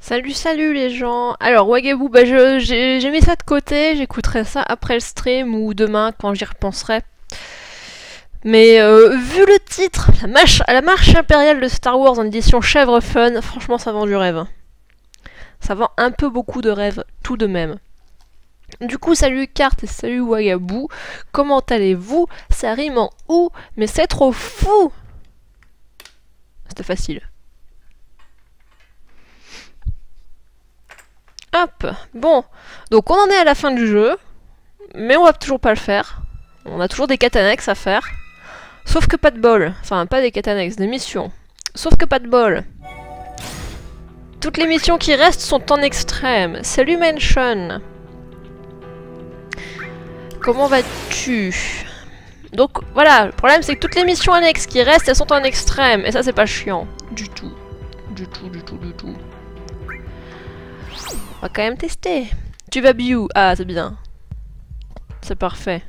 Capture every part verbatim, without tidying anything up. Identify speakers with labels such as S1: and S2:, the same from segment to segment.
S1: Salut, salut les gens. Alors, Wagaboo, bah je- j'ai j'ai mis ça de côté, j'écouterai ça après le stream ou demain quand j'y repenserai. Mais euh, vu le titre, la marche, la marche impériale de Star Wars en édition chèvre fun, franchement ça vend du rêve. Ça vend un peu beaucoup de rêve, tout de même. Du coup, salut Carte et salut Wagaboo. Comment allez-vous? Ça rime en ou, mais c'est trop fou. C'était facile. Hop, bon, donc on en est à la fin du jeu, mais on va toujours pas le faire. On a toujours des quêtes annexes à faire. Sauf que pas de bol, enfin pas des quêtes annexes, des missions. Sauf que pas de bol. Toutes les missions qui restent sont en extrême. Salut Mansion. Comment vas-tu? Donc voilà, le problème c'est que toutes les missions annexes qui restent, elles sont en extrême. Et ça c'est pas chiant. Du tout. Du tout, du tout, du tout. On va quand même tester. Tu vas bio. Ah, c'est bien. C'est parfait.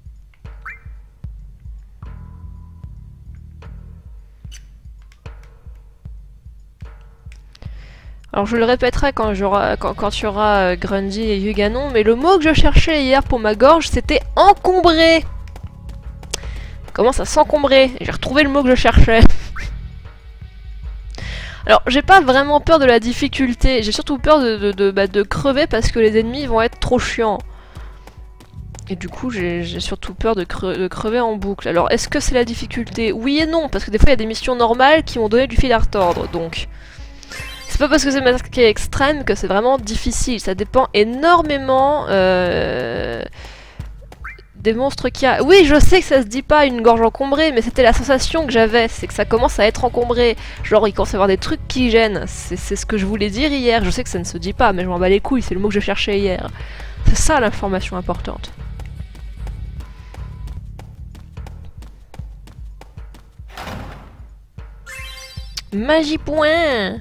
S1: Alors je le répéterai quand, quand, quand il y aura euh, Grundy et Yuganon, mais le mot que je cherchais hier pour ma gorge, c'était encombré. Comment ça s'encombrer? J'ai retrouvé le mot que je cherchais. Alors, j'ai pas vraiment peur de la difficulté, j'ai surtout peur de, de, de, bah, de crever parce que les ennemis vont être trop chiants. Et du coup, j'ai surtout peur de, cre de crever en boucle. Alors, est-ce que c'est la difficulté? Oui et non, parce que des fois, il y a des missions normales qui m'ont donné du fil à retordre, donc... C'est pas parce que c'est masqué extrême que c'est vraiment difficile, ça dépend énormément... Euh... des monstres qu'il y a. Oui, je sais que ça se dit pas une gorge encombrée, mais c'était la sensation que j'avais, c'est que ça commence à être encombré. Genre, il commence à y avoir des trucs qui gênent. C'est ce que je voulais dire hier. Je sais que ça ne se dit pas, mais je m'en bats les couilles, c'est le mot que je cherchais hier. C'est ça l'information importante. Magie point.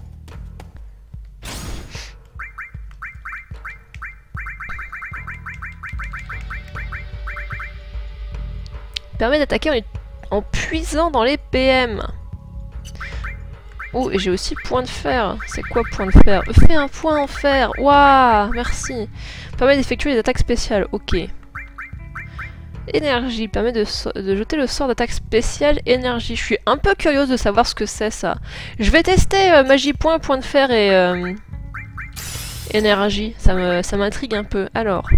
S1: Permet d'attaquer en, en puisant dans les P M. Oh, et j'ai aussi point de fer. C'est quoi point de fer? Fais un point en fer. Waouh, merci. Permet d'effectuer des attaques spéciales. Ok. Énergie. Permet de, so de jeter le sort d'attaque spéciale énergie. Je suis un peu curieuse de savoir ce que c'est ça. Je vais tester euh, magie point, point de fer et euh, énergie. Ça me, ça m'intrigue un peu. Alors...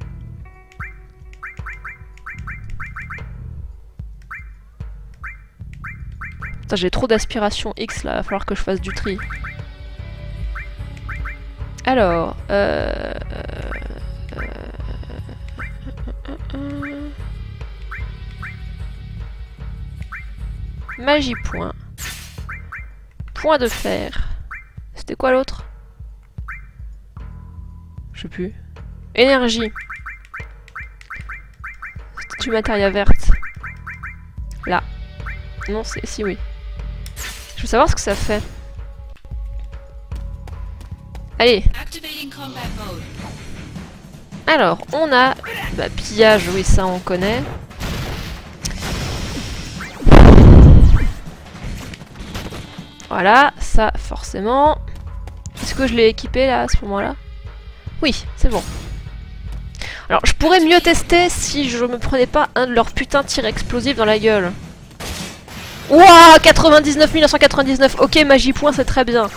S1: j'ai trop d'aspiration X là, il va falloir que je fasse du tri. Alors, euh... euh, euh, euh magie point. Point de fer. C'était quoi l'autre? Je sais plus. Énergie. C'était du matériel verte. Là. Non, c'est si oui. Je veux savoir ce que ça fait. Allez. Alors, on a... Bah, pillage, oui, ça on connaît. Voilà, ça, forcément. Est-ce que je l'ai équipé, là, à ce moment-là? Oui, c'est bon. Alors, je pourrais mieux tester si je me prenais pas un de leurs putains de tirs explosifs dans la gueule. Ouah, quatre-vingt-dix-neuf mille neuf cent quatre-vingt-dix-neuf. Ok, magie point, c'est très bien.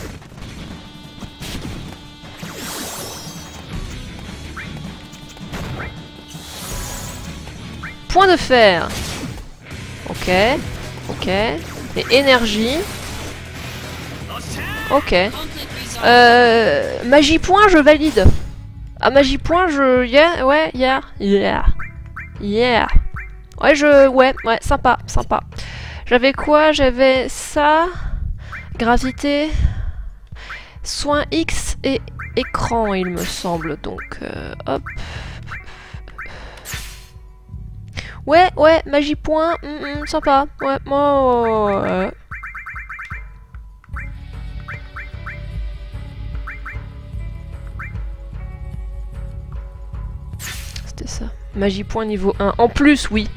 S1: Point de fer. Ok, ok. Et énergie. Ok. Euh, magie point, je valide. Ah, magie point, je... Yeah, ouais, yeah, yeah. Yeah. Ouais, je... Ouais, ouais, sympa, sympa. J'avais quoi? J'avais ça, gravité, soin X et écran, il me semble. Donc, euh, hop. Ouais, ouais, magie point, mm, mm, sympa. Ouais, moi. Ouais. C'était ça. Magie point niveau un. En plus, oui.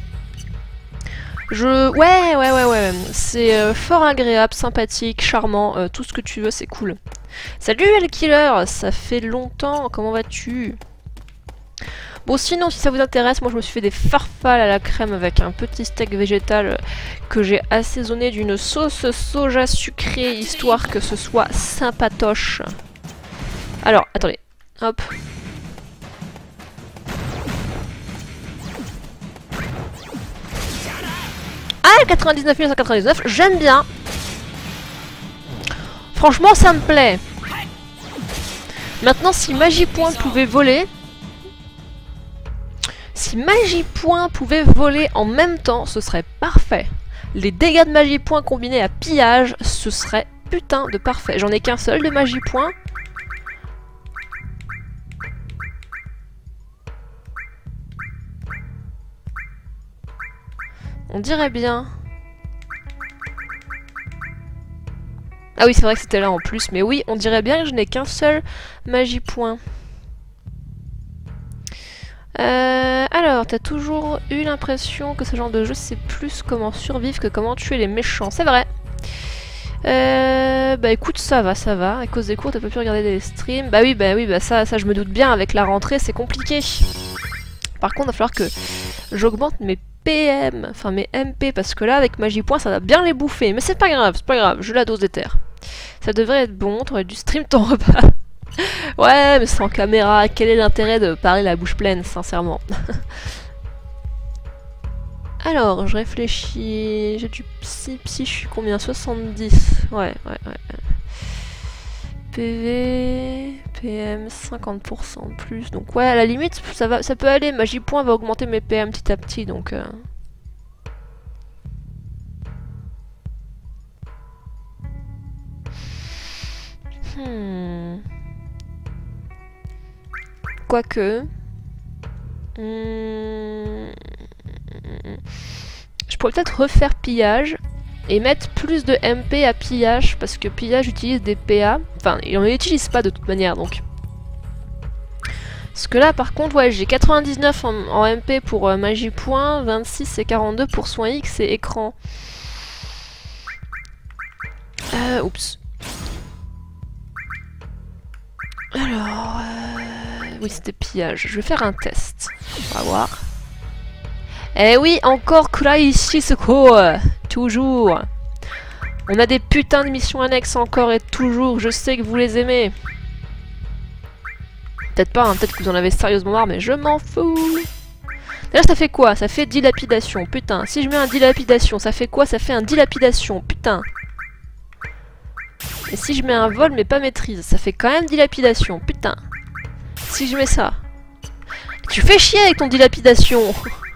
S1: Je... Ouais, ouais, ouais, ouais. C'est euh, fort agréable, sympathique, charmant, euh, tout ce que tu veux, c'est cool. Salut L-Killer, ça fait longtemps, comment vas-tu? Bon sinon si ça vous intéresse, moi je me suis fait des farfales à la crème avec un petit steak végétal que j'ai assaisonné d'une sauce soja sucrée histoire que ce soit sympatoche. Alors, attendez, hop. Ah, quatre-vingt-dix-neuf mille cent quatre-vingt-dix-neuf, j'aime bien. Franchement, ça me plaît. Maintenant, si Magipoint pouvait voler... Si Magipoint pouvait voler en même temps, ce serait parfait. Les dégâts de Magipoint combinés à pillage, ce serait putain de parfait. J'en ai qu'un seul de Magipoint. On dirait bien. Ah oui, c'est vrai que c'était là en plus. Mais oui, on dirait bien que je n'ai qu'un seul Magipoint. Euh, alors, t'as toujours eu l'impression que ce genre de jeu, c'est plus comment survivre que comment tuer les méchants. C'est vrai. Euh, bah écoute, ça va, ça va. À cause des cours, t'as pas pu regarder des streams. Bah oui, bah oui, bah ça, ça je me doute bien. Avec la rentrée, c'est compliqué. Par contre, il va falloir que j'augmente mes P M, enfin mes M P, parce que là, avec Magipoint, ça va bien les bouffer. Mais c'est pas grave, c'est pas grave, je la dose d'éther. Ça devrait être bon, t'aurais dû stream ton repas. Ouais, mais sans caméra, quel est l'intérêt de parler la bouche pleine, sincèrement? Alors, je réfléchis... J'ai du psy, psy, je suis combien? soixante-dix. Ouais, ouais, ouais. P V... P M, cinquante pour cent de plus. Donc ouais, à la limite, ça, va, ça peut aller. Magipoint va augmenter mes P M petit à petit, donc... Euh... Hmm... Quoique... Hmm... Je pourrais peut-être refaire pillage et mettre plus de M P à pillage parce que pillage utilise des P A. Enfin, il n'en utilise pas de toute manière donc. Parce que là par contre, ouais, j'ai quatre-vingt-dix-neuf en, en M P pour euh, Magipoint, vingt-six et quarante-deux pour soin X et écran. Euh, oups. Alors... Euh... Oui, c'était pillage. Je vais faire un test. On va voir. Eh oui, encore Kuraishi Suko. Toujours. On a des putains de missions annexes encore et toujours. Je sais que vous les aimez. Peut-être pas, hein, peut-être que vous en avez sérieusement marre, mais je m'en fous. D'ailleurs, ça fait quoi? Ça fait dilapidation. Putain, si je mets un dilapidation, ça fait quoi? Ça fait un dilapidation. Putain. Et si je mets un vol mais pas maîtrise, ça fait quand même dilapidation. Putain. Si je mets ça. Tu fais chier avec ton dilapidation.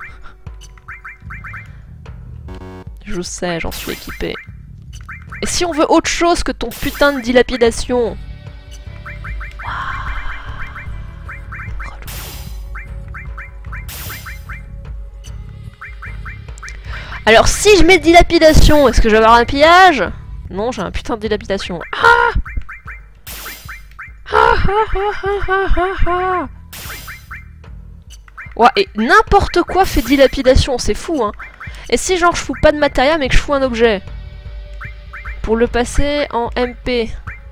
S1: Je sais, j'en suis équipée. Et si on veut autre chose que ton putain de dilapidation? Alors si je mets dilapidation, est-ce que je vais avoir un pillage? Non, j'ai un putain de dilapidation. Ah ah ah ah ah ah ah. Ouais, et n'importe quoi fait dilapidation, c'est fou, hein. Et si genre je fous pas de matériel mais que je fous un objet pour le passer en M P.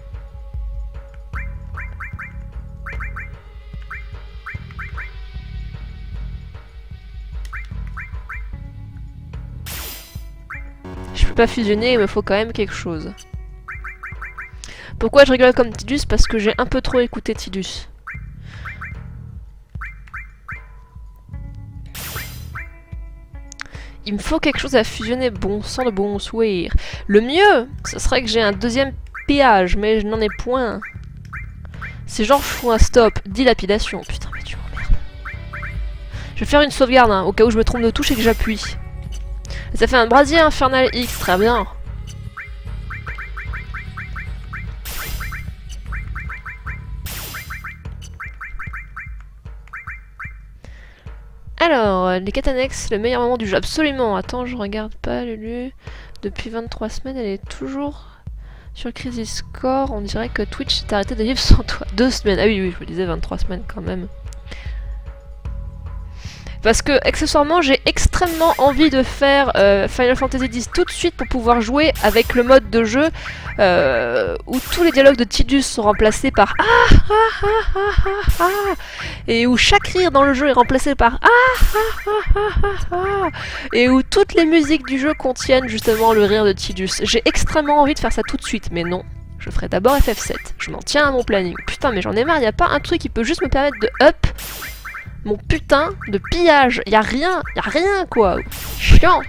S1: Je peux pas fusionner, il me faut quand même quelque chose. Pourquoi je rigole comme Tidus? Parce que j'ai un peu trop écouté Tidus. Il me faut quelque chose à fusionner, bon sang de bon sourire. Le mieux, ce serait que j'ai un deuxième péage, mais je n'en ai point. C'est genre je fous un stop, dilapidation. Putain, mais tu m'emmerdes. Je vais faire une sauvegarde, hein, au cas où je me trompe de touche et que j'appuie. Ça fait un brasier infernal X, très bien. Alors, les quêtes annexes, le meilleur moment du jeu. Absolument. Attends, je regarde pas, Lulu. Depuis vingt-trois semaines, elle est toujours sur Crisis Core. On dirait que Twitch s'est arrêté de vivre sans toi. Deux semaines. Ah oui, oui, je me disais vingt-trois semaines quand même. Parce que, accessoirement, j'ai extrêmement envie de faire euh, Final Fantasy dix tout de suite pour pouvoir jouer avec le mode de jeu euh, où tous les dialogues de Tidus sont remplacés par ah ah ah ah ah ah et où chaque rire dans le jeu est remplacé par ah ah ah ah ah ah et où toutes les musiques du jeu contiennent justement le rire de Tidus. J'ai extrêmement envie de faire ça tout de suite, mais non. Je ferai d'abord F F sept. Je m'en tiens à mon planning. Putain, mais j'en ai marre, y a pas un truc qui peut juste me permettre de up mon putain de pillage. Y a rien, y a rien quoi. Chiant.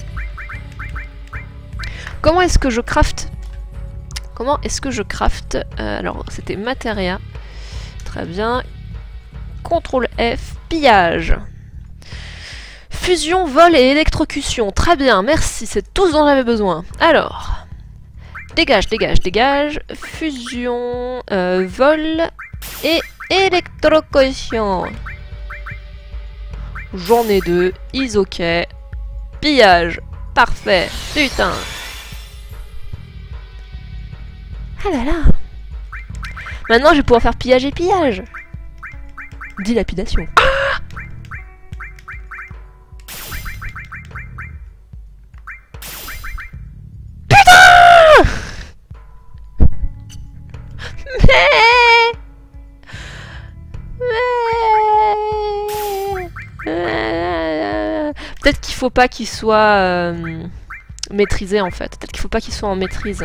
S1: Comment est-ce que je craft Comment est-ce que je craft euh, Alors, c'était Materia. Très bien. contrôle F, pillage. Fusion, vol et électrocution. Très bien, merci, c'est tout ce dont j'avais besoin. Alors, dégage, dégage, dégage. Fusion, euh, vol et électrocution. J'en ai deux, is ok. Pillage, parfait, putain. Ah là là. Maintenant je vais pouvoir faire pillage et pillage. Dilapidation. Ah, putain. Mais... Mais... Peut-être qu'il faut pas qu'il soit euh, maîtrisé en fait. Peut-être qu'il faut pas qu'il soit en maîtrise.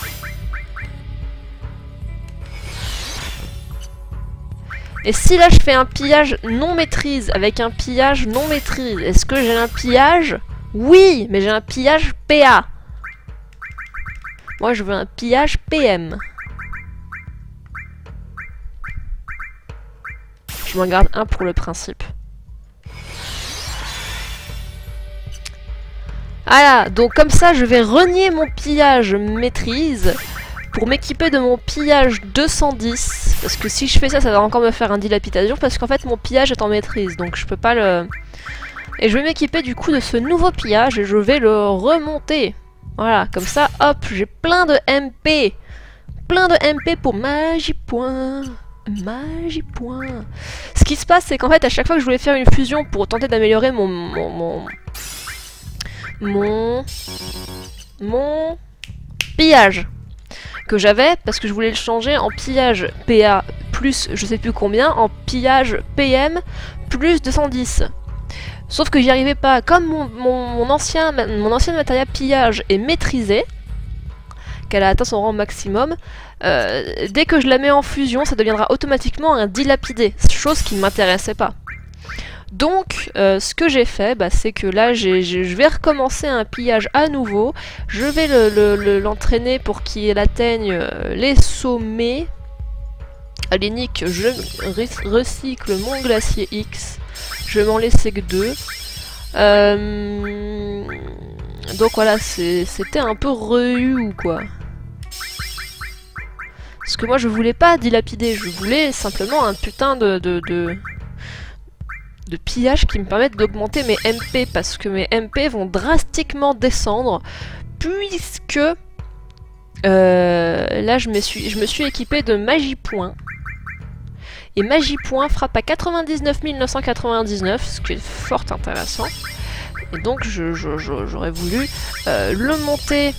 S1: Et si là je fais un pillage non maîtrise avec un pillage non maîtrise, est-ce que j'ai un pillage? Oui, mais j'ai un pillage P A. Moi je veux un pillage P M. Je m'en garde un pour le principe. Voilà, donc comme ça je vais renier mon pillage maîtrise pour m'équiper de mon pillage deux cent dix, parce que si je fais ça, ça va encore me faire un dilapidation, parce qu'en fait mon pillage est en maîtrise, donc je peux pas le... Et je vais m'équiper du coup de ce nouveau pillage, et je vais le remonter. Voilà, comme ça, hop, j'ai plein de M P. Plein de M P pour magie point. Magie point. Ce qui se passe, c'est qu'en fait, à chaque fois que je voulais faire une fusion pour tenter d'améliorer mon... Mon... Mon... Mon... Mon... Pillage que j'avais, parce que je voulais le changer en pillage P A plus je sais plus combien, en pillage P M plus deux cent dix. Sauf que j'y arrivais pas. Comme mon, mon, mon ancien mon ancienne matériel pillage est maîtrisé, qu'elle a atteint son rang maximum, euh, dès que je la mets en fusion, ça deviendra automatiquement un dilapidé, chose qui ne m'intéressait pas. Donc, euh, ce que j'ai fait, bah, c'est que là, j'ai, j'ai, je vais recommencer un pillage à nouveau. Je vais l'entraîner le, le, pour qu'il atteigne euh, les sommets. Allez, Nick, je recycle mon glacier X. Je vais m'en laisser que deux. Euh... Donc voilà, c'était un peu re-eu, quoi. Parce que moi, je voulais pas dilapider. Je voulais simplement un putain de... de, de... de pillage qui me permettent d'augmenter mes M P, parce que mes M P vont drastiquement descendre, puisque euh, là je me suis, je me suis équipée de magie point, et magie point frappe à quatre-vingt-dix-neuf mille neuf cent quatre-vingt-dix-neuf, ce qui est fort intéressant, et donc je, je, je, j'aurais voulu euh, le monter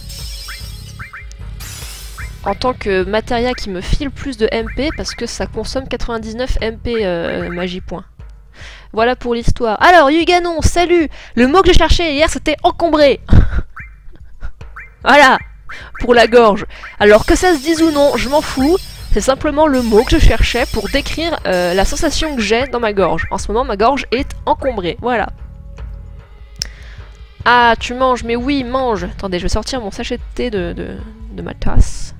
S1: en tant que matériel qui me file plus de M P, parce que ça consomme quatre-vingt-dix-neuf M P euh, magie point. Voilà pour l'histoire. Alors, Yuganon, salut! Le mot que j'ai cherché hier, c'était encombré. Voilà, pour la gorge. Alors, que ça se dise ou non, je m'en fous. C'est simplement le mot que je cherchais pour décrire euh, la sensation que j'ai dans ma gorge. En ce moment, ma gorge est encombrée. Voilà. Ah, tu manges, mais oui, mange. Attendez, je vais sortir mon sachet de thé de, de, de ma tasse.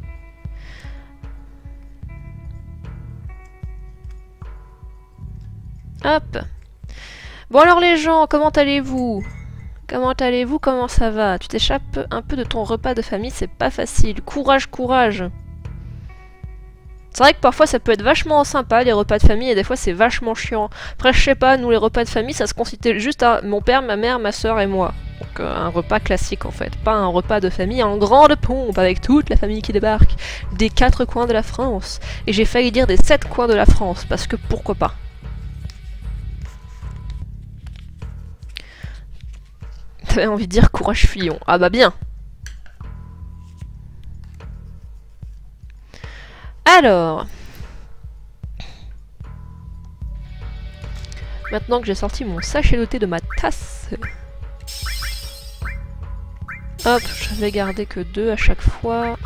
S1: Hop. Bon alors les gens, comment allez-vous? Comment allez-vous? Comment ça va? Tu t'échappes un peu de ton repas de famille, c'est pas facile. Courage, courage. C'est vrai que parfois ça peut être vachement sympa les repas de famille et des fois c'est vachement chiant. Après je sais pas, nous les repas de famille ça se consistait juste à mon père, ma mère, ma soeur et moi. Donc euh, un repas classique en fait, pas un repas de famille en grande pompe avec toute la famille qui débarque des quatre coins de la France. Et j'ai failli dire des sept coins de la France parce que pourquoi pas. T'avais envie de dire courage fillon. Ah bah bien. Alors. Maintenant que j'ai sorti mon sachet doté de ma tasse. Hop, je vais garder que deux à chaque fois.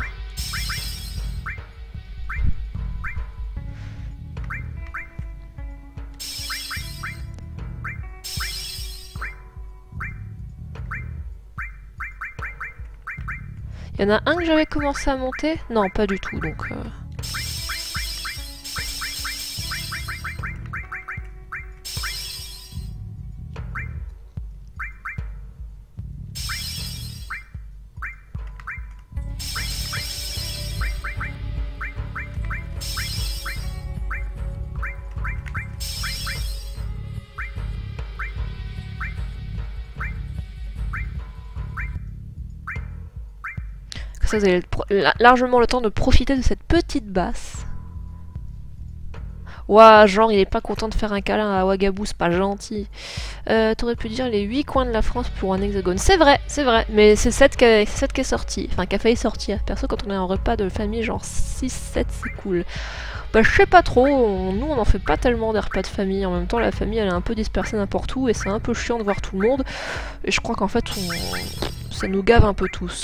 S1: Il y en a un que j'avais commencé à monter? Non, pas du tout, donc... Euh... Ça, vous avez largement le temps de profiter de cette petite basse. Ouah, genre, il est pas content de faire un câlin à Ouagabou, c'est pas gentil. Euh, T'aurais pu dire les huit coins de la France pour un hexagone. C'est vrai, c'est vrai, mais c'est cette qui est sortie. Enfin, qui a failli sortir. Perso, quand on est en repas de famille, genre six sept, c'est cool. Bah, je sais pas trop, on, nous on en fait pas tellement des repas de famille. En même temps, la famille elle est un peu dispersée n'importe où et c'est un peu chiant de voir tout le monde. Et je crois qu'en fait, on... ça nous gave un peu tous.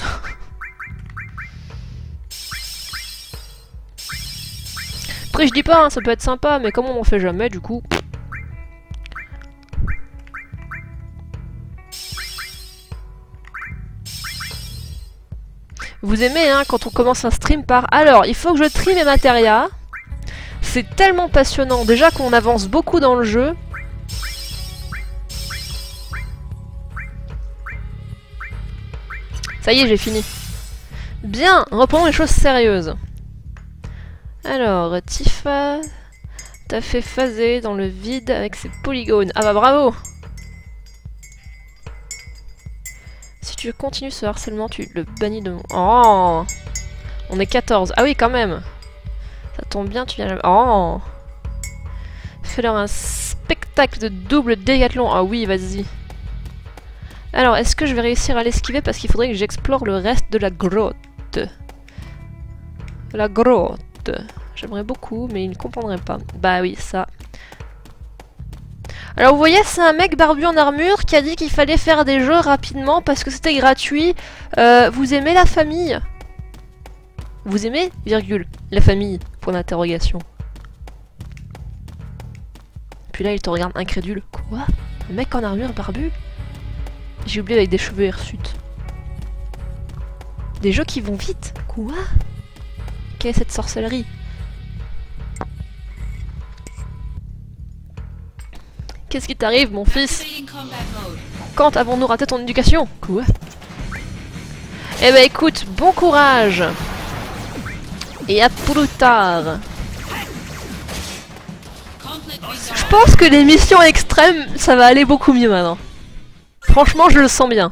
S1: Après je dis pas, hein, ça peut être sympa, mais comme on en fait jamais, du coup... Vous aimez, hein, quand on commence un stream par... Alors, il faut que je trie mes matérias. C'est tellement passionnant, déjà qu'on avance beaucoup dans le jeu. Ça y est, j'ai fini. Bien, reprenons les choses sérieuses. Alors, Tifa, t'as fait phaser dans le vide avec ses polygones. Ah bah bravo! Si tu continues ce harcèlement, tu le bannis de mon... Oh! On est quatorze. Ah oui, quand même! Ça tombe bien, tu viens... Oh! Fais-leur un spectacle de double décathlon. Ah oui, vas-y. Alors, est-ce que je vais réussir à l'esquiver? Parce qu'il faudrait que j'explore le reste de la grotte. La grotte. J'aimerais beaucoup, mais il ne comprendrait pas. Bah oui, ça. Alors vous voyez, c'est un mec barbu en armure qui a dit qu'il fallait faire des jeux rapidement parce que c'était gratuit. Euh, vous aimez la famille? Vous aimez, virgule, la famille, point d'interrogation. Puis là, il te regarde incrédule. Quoi? Un mec en armure barbu? J'ai oublié avec des cheveux hirsutes. Des jeux qui vont vite? Quoi? Quelle est cette sorcellerie? Qu'est-ce qui t'arrive, mon fils? Quand avons-nous raté ton éducation? Quoi? Eh ben écoute, bon courage! Et à plus tard! Je pense que les missions extrêmes, ça va aller beaucoup mieux maintenant. Franchement, je le sens bien.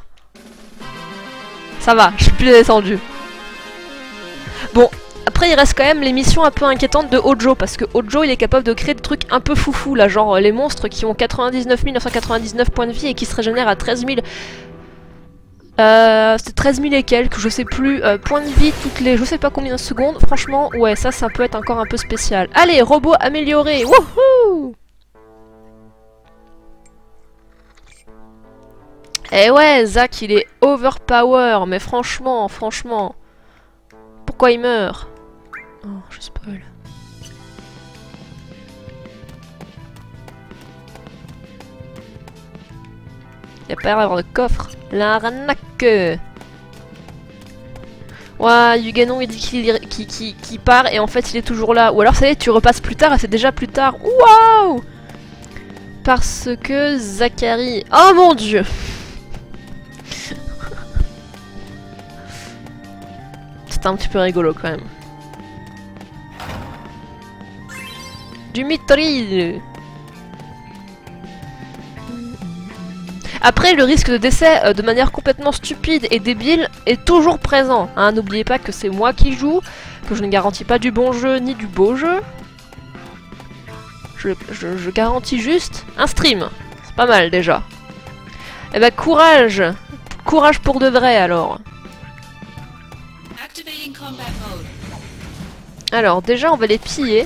S1: Ça va, je suis plus descendu. Bon, après il reste quand même les missions un peu inquiétantes de Hojo, parce que Hojo il est capable de créer des trucs un peu foufou là, genre les monstres qui ont quatre-vingt-dix-neuf mille neuf cent quatre-vingt-dix-neuf points de vie et qui se régénèrent à treize mille... Euh, c'est treize mille et quelques, je sais plus, euh, points de vie toutes les je sais pas combien de secondes. Franchement, ouais, ça, ça peut être encore un peu spécial. Allez, robot amélioré, wouhou! Eh ouais, Zack, il est overpower, mais franchement, franchement... Pourquoi il meurt? Oh, je spoil. Y'a pas l'air d'avoir de coffre. L'arnaque. Ouais, Yuganon il dit qu'il qu qu qu part et en fait il est toujours là. Ou alors ça y est, tu repasses plus tard et c'est déjà plus tard. Waouh! Parce que Zachary... Oh mon dieu! C'est un petit peu rigolo quand même. Du mithril. Après, le risque de décès euh, de manière complètement stupide et débile est toujours présent. Hein, n'oubliez pas que c'est moi qui joue, que je ne garantis pas du bon jeu ni du beau jeu. Je, je, je garantis juste un stream. C'est pas mal déjà. Eh ben courage Courage pour de vrai alors. Alors déjà on va les piller.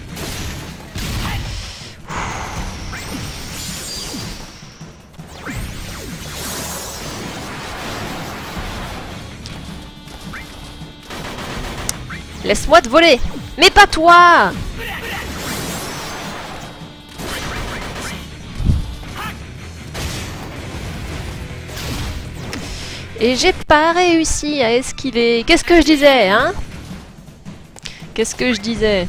S1: Laisse-moi te voler. Mais pas toi. Et j'ai pas réussi à esquiver. Qu'est-ce que je disais, hein? Qu'est-ce que je disais?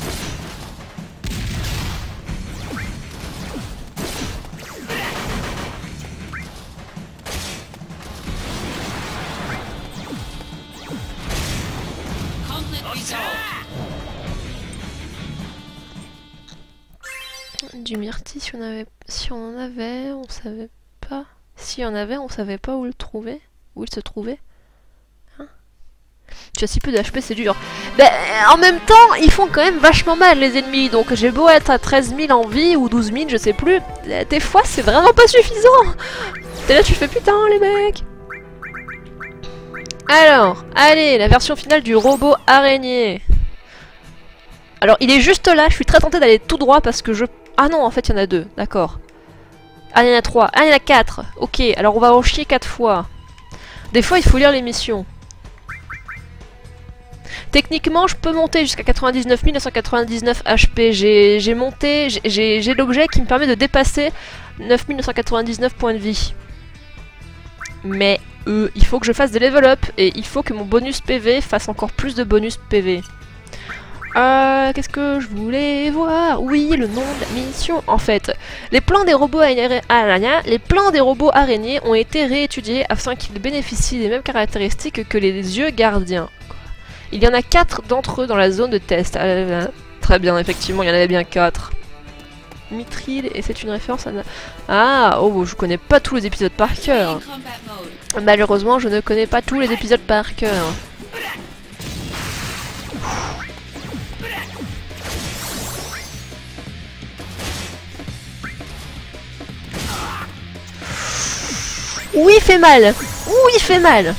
S1: Du myrtille, si on avait, si on en avait, on savait pas. Si on en avait, on savait pas où le trouver. Où il se trouvait. Hein, tu as si peu d'H P, c'est dur. Ben, en même temps, ils font quand même vachement mal les ennemis. Donc j'ai beau être à treize mille en vie ou douze mille, je sais plus. Des fois, c'est vraiment pas suffisant. T'es là, tu fais putain, les mecs. Alors, allez, la version finale du robot araignée. Alors, il est juste là. Je suis très tentée d'aller tout droit parce que je... Ah non, en fait, il y en a deux. D'accord. Ah, il y en a trois. Ah, il y en a quatre. Ok, alors on va en chier quatre fois. Des fois, il faut lire les missions. Techniquement, je peux monter jusqu'à quatre-vingt-dix-neuf mille neuf cent quatre-vingt-dix-neuf H P. J'ai monté... J'ai l'objet qui me permet de dépasser neuf mille neuf cent quatre-vingt-dix-neuf points de vie. Mais euh, il faut que je fasse des level up. Et il faut que mon bonus P V fasse encore plus de bonus P V. Euh, qu'est-ce que je voulais voir? Oui, le nom de la mission. En fait, les plans des robots araignées, les plans des robots araignées ont été réétudiés afin qu'ils bénéficient des mêmes caractéristiques que les yeux gardiens. Il y en a quatre d'entre eux dans la zone de test. Ah, très bien, effectivement, il y en avait bien quatre. Mithril, et c'est une référence à... Ah, oh, je connais pas tous les épisodes par cœur. Malheureusement, je ne connais pas tous les épisodes par cœur. Oui, il fait mal. Oui, il fait mal.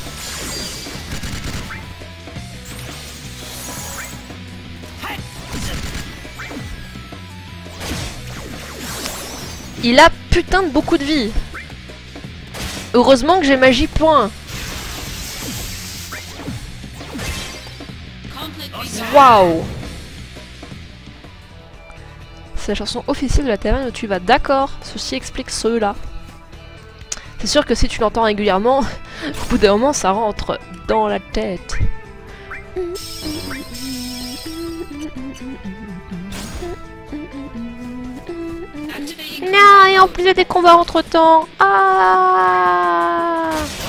S1: Il a putain de beaucoup de vie. Heureusement que j'ai magie point. Waouh. C'est la chanson officielle de la taverne où tu vas. D'accord, ceci explique cela. C'est sûr que si tu l'entends régulièrement, au bout d'un moment, ça rentre dans la tête. Non, et en plus il y a des combats entre temps. Ah.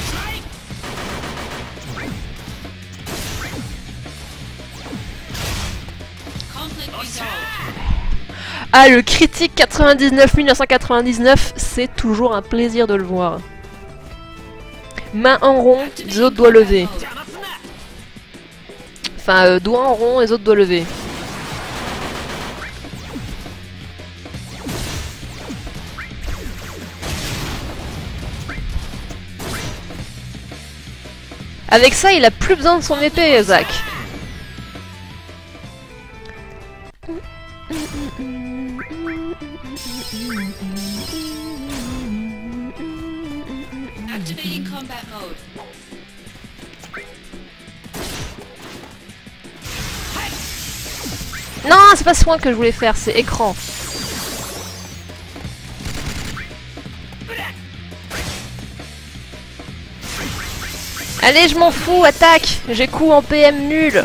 S1: Ah, le critique quatre-vingt-dix-neuf mille neuf cent quatre-vingt-dix-neuf, c'est toujours un plaisir de le voir. Main en rond, les autres doigts levés. Enfin, euh, doigts en rond, les autres doigts levés. Avec ça, il a plus besoin de son épée, Zach. Non, c'est pas soin que je voulais faire, c'est écran. Allez, je m'en fous, attaque. J'ai coup en P M nul.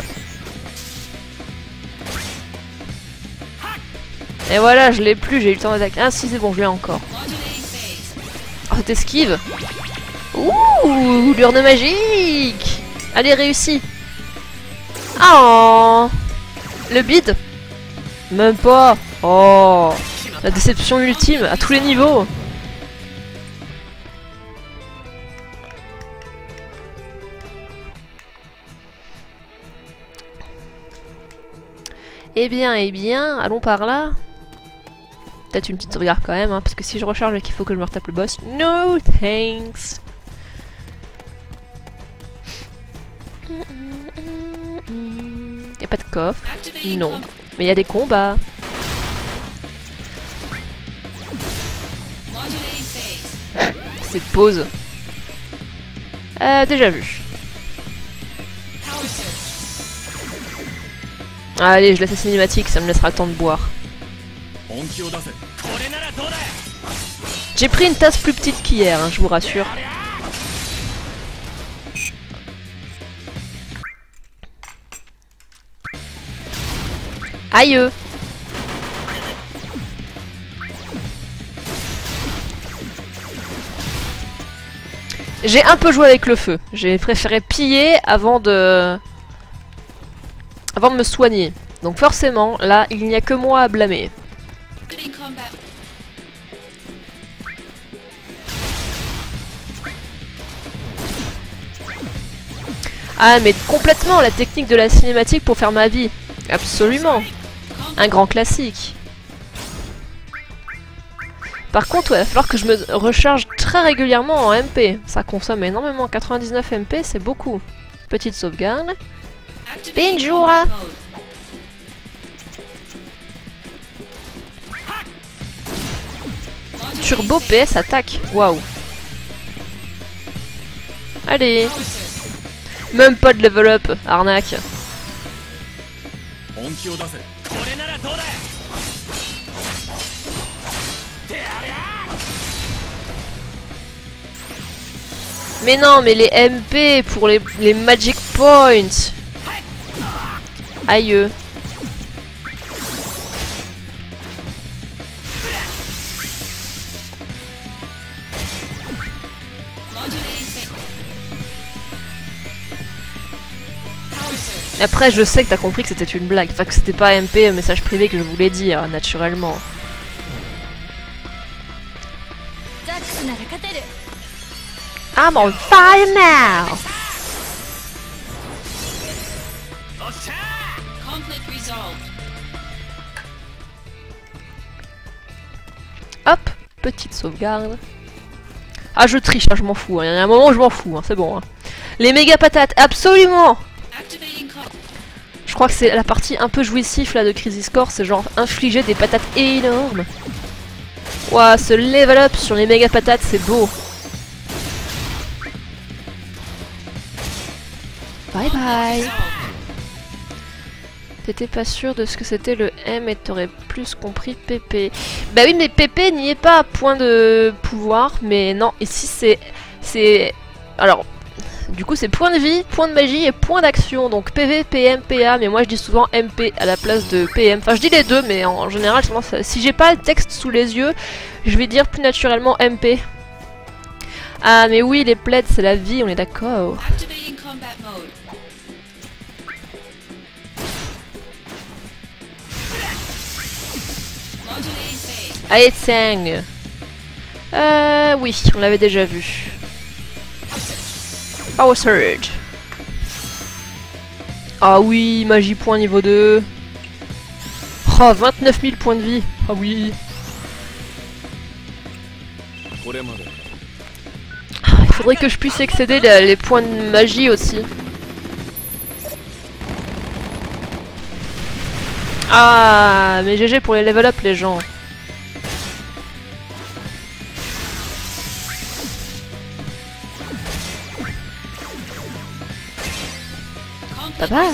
S1: Et voilà, je l'ai plus, j'ai eu le temps d'attaquer. Ah si, c'est bon, je l'ai encore. Oh, t'esquives. Ouh, l'urne magique. Allez, réussi. Oh, le bide. Même pas. Oh, la déception ultime à tous les niveaux. Eh bien, eh bien, allons par là. Peut-être une petite sauvegarde quand même, hein, parce que si je recharge et qu'il faut que je me retape le boss, no thanks. Y a pas de coffre? Non. Mais il y a des combats. C'est pause. Euh, déjà vu. Allez, je laisse la cinématique, ça me laissera le temps de boire. J'ai pris une tasse plus petite qu'hier, hein, je vous rassure. Aïe! J'ai un peu joué avec le feu. J'ai préféré piller avant de... avant de me soigner. Donc forcément, là, il n'y a que moi à blâmer. Ah, mais complètement la technique de la cinématique pour faire ma vie. Absolument. Un grand classique. Par contre, ouais, il va falloir que je me recharge très régulièrement en M P. Ça consomme énormément. quatre-vingt-dix-neuf M P, c'est beaucoup. Petite sauvegarde. Bonjour. Turbo P S attaque. Waouh. Allez. Même pas de level up, arnaque. Mais non, mais les M P pour les, les Magic Points. Aïe. Après, je sais que t'as compris que c'était une blague. Enfin, que c'était pas M P, un message privé que je voulais dire, naturellement. I'm on fire now! Hop, petite sauvegarde. Ah, je triche, hein, je m'en fous. Hein. Il y a un moment où je m'en fous, hein, c'est bon. Hein. Les méga patates, absolument! Je crois que c'est la partie un peu jouissif là de Crisis Core, c'est genre infliger des patates énormes. Ouah, ce level up sur les méga patates, c'est beau. Bye bye. T'étais pas sûr de ce que c'était le M et t'aurais plus compris P P. Bah oui, mais P P n'y est pas à point de pouvoir, mais non, ici c'est... c'est... Alors, du coup c'est point de vie, point de magie et point d'action, donc P V, P M, P A, mais moi je dis souvent M P à la place de P M. Enfin je dis les deux, mais en général, si j'ai pas le texte sous les yeux, je vais dire plus naturellement M P. Ah mais oui, les plaids c'est la vie, on est d'accord. Allez, Tseng. Euh, oui, on l'avait déjà vu. Power Surge. Ah oui, magie point niveau deux. Oh, vingt-neuf mille points de vie. Ah oui. Il faudrait que je puisse excéder les, les points de magie aussi. Ah, mais G G pour les level up les gens. Bye bye.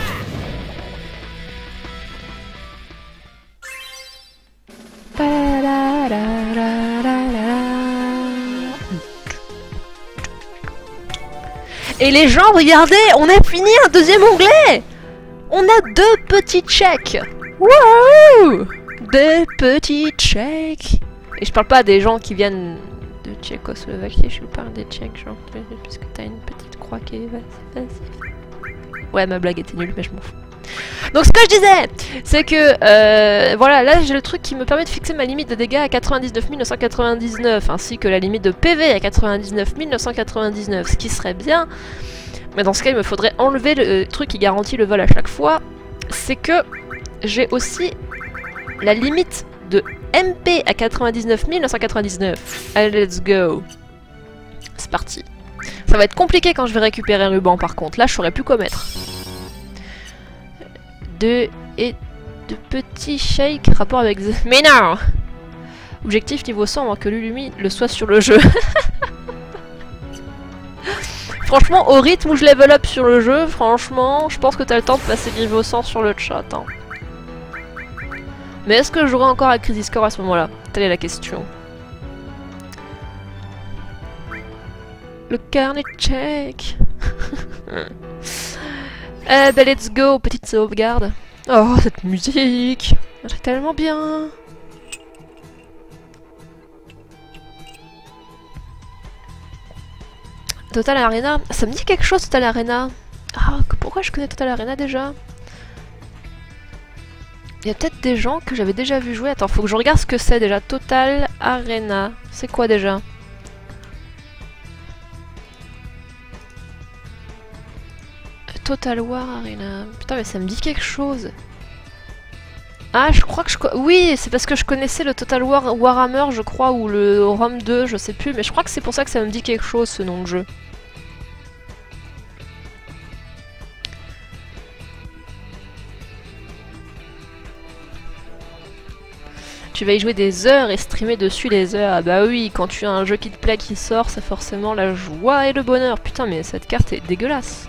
S1: Et les gens, regardez, on a fini un deuxième onglet. On a deux petits checks. Wouhou! Deux petits checks. Et je parle pas des gens qui viennent de Tchécoslovaquie, je parle des Tchèques, genre, parce que t'as une petite croix qui est... Ouais, ma blague était nulle, mais je m'en fous. Donc ce que je disais, c'est que, euh, voilà, là j'ai le truc qui me permet de fixer ma limite de dégâts à quatre-vingt-dix-neuf mille neuf cent quatre-vingt-dix-neuf, ainsi que la limite de P V à quatre-vingt-dix-neuf mille neuf cent quatre-vingt-dix-neuf, ce qui serait bien. Mais dans ce cas, il me faudrait enlever le truc qui garantit le vol à chaque fois. C'est que j'ai aussi la limite de M P à quatre-vingt-dix-neuf mille neuf cent quatre-vingt-dix-neuf. Allez, let's go. C'est parti. Ça va être compliqué quand je vais récupérer un ruban par contre. Là, je saurais plus quoi mettre. De... et... de petits shakes, rapport avec... Mais non! Objectif niveau cent, avant que Lulumi le soit sur le jeu. Franchement, au rythme où je level up sur le jeu, franchement, je pense que t'as le temps de passer niveau cent sur le chat. Hein. Mais est-ce que je jouerai encore à Crisis Core à ce moment-là? Telle est la question. Le carnet check. Eh ben let's go, petite sauvegarde. Oh, cette musique, c'est tellement bien. Total Arena, ça me dit quelque chose Total Arena. Ah, pourquoi je connais Total Arena déjà? Il y a peut-être des gens que j'avais déjà vu jouer. Attends, faut que je regarde ce que c'est déjà. Total Arena, c'est quoi déjà? Total War Arena. Putain, mais ça me dit quelque chose. Ah, je crois que je... Oui, c'est parce que je connaissais le Total War Warhammer, je crois, ou le Rome deux, je sais plus. Mais je crois que c'est pour ça que ça me dit quelque chose, ce nom de jeu. Tu vas y jouer des heures et streamer dessus les heures. Ah bah oui, quand tu as un jeu qui te plaît qui sort, c'est forcément la joie et le bonheur. Putain, mais cette carte est dégueulasse.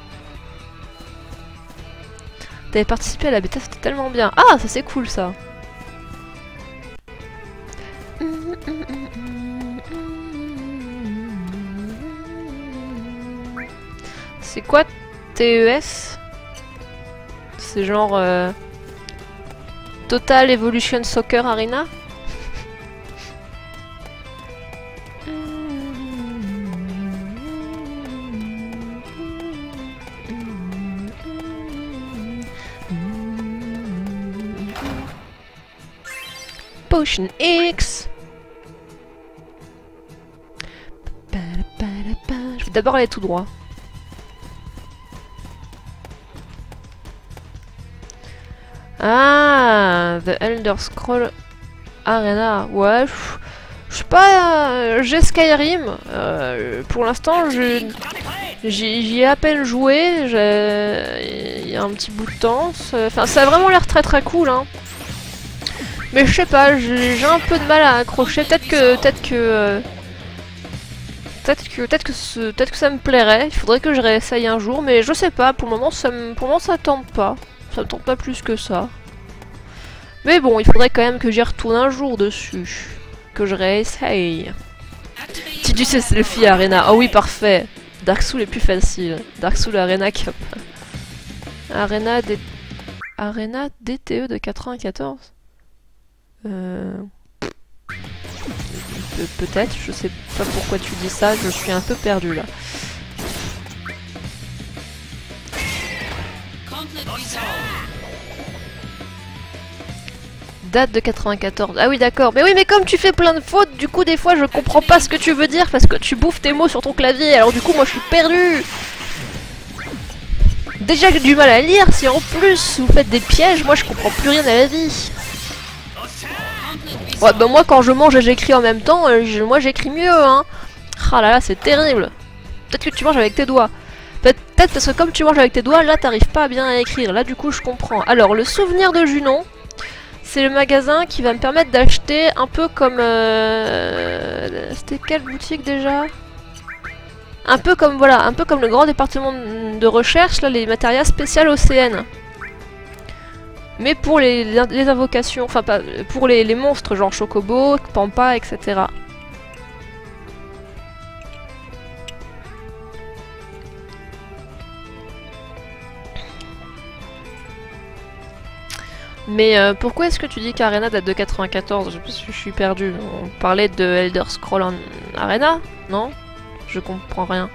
S1: T'avais participé à la bêta, c'était tellement bien. Ah, ça c'est cool ça. C'est quoi T E S? C'est genre... Euh... Total Evolution Soccer Arena? Potion X. Je vais d'abord aller tout droit. Ah, The Elder Scroll Arena. Ouais, je sais pas. Euh, j'ai Skyrim. Euh, pour l'instant, j'y ai à peine joué. Il y a un petit bout de temps. Enfin, ça a vraiment l'air très très cool. Hein. Mais je sais pas, j'ai un peu de mal à accrocher. Peut-être que, peut-être que, euh, peut-être que, peut-être que, ce, peut-être que ça me plairait. Il faudrait que je réessaye un jour, mais je sais pas. Pour le moment, ça me, pour le moment, ça tente pas. Ça me tente pas plus que ça. Mais bon, il faudrait quand même que j'y retourne un jour dessus, que je réessaye. Tidus et Selfie Arena. Oh oui, parfait. Dark Souls est plus facile. Dark Souls Arena Cup. Arena D, Arena D T E de quatre-vingt-quatorze. Euh... Pe peut-être, je sais pas pourquoi tu dis ça, je suis un peu perdu là. Date de quatre-vingt-quatorze. Ah oui d'accord, mais oui mais comme tu fais plein de fautes, du coup des fois je comprends pas ce que tu veux dire parce que tu bouffes tes mots sur ton clavier, alors du coup moi je suis perdu. Déjà j'ai du mal à lire, si en plus vous faites des pièges, moi je comprends plus rien à la vie. Ouais, bah moi quand je mange et j'écris en même temps, euh, je, moi j'écris mieux, hein. Ah là là, c'est terrible. Peut-être que tu manges avec tes doigts. Peut-être parce que comme tu manges avec tes doigts, là t'arrives pas bien à écrire. Là du coup je comprends. Alors le souvenir de Junon, c'est le magasin qui va me permettre d'acheter un peu comme... Euh... C'était quelle boutique déjà? Un peu comme, voilà, un peu comme le grand département de recherche, là, les matériaux spéciaux O C N. Mais pour les, les, les invocations, enfin pas pour les, les monstres genre Chocobo, Pampa, et cetera. Mais euh, pourquoi est-ce que tu dis qu'Arena date de quatre-vingt-quatorze? Je, je suis perdu. On parlait de Elder Scroll en Arena? Non? Je comprends rien.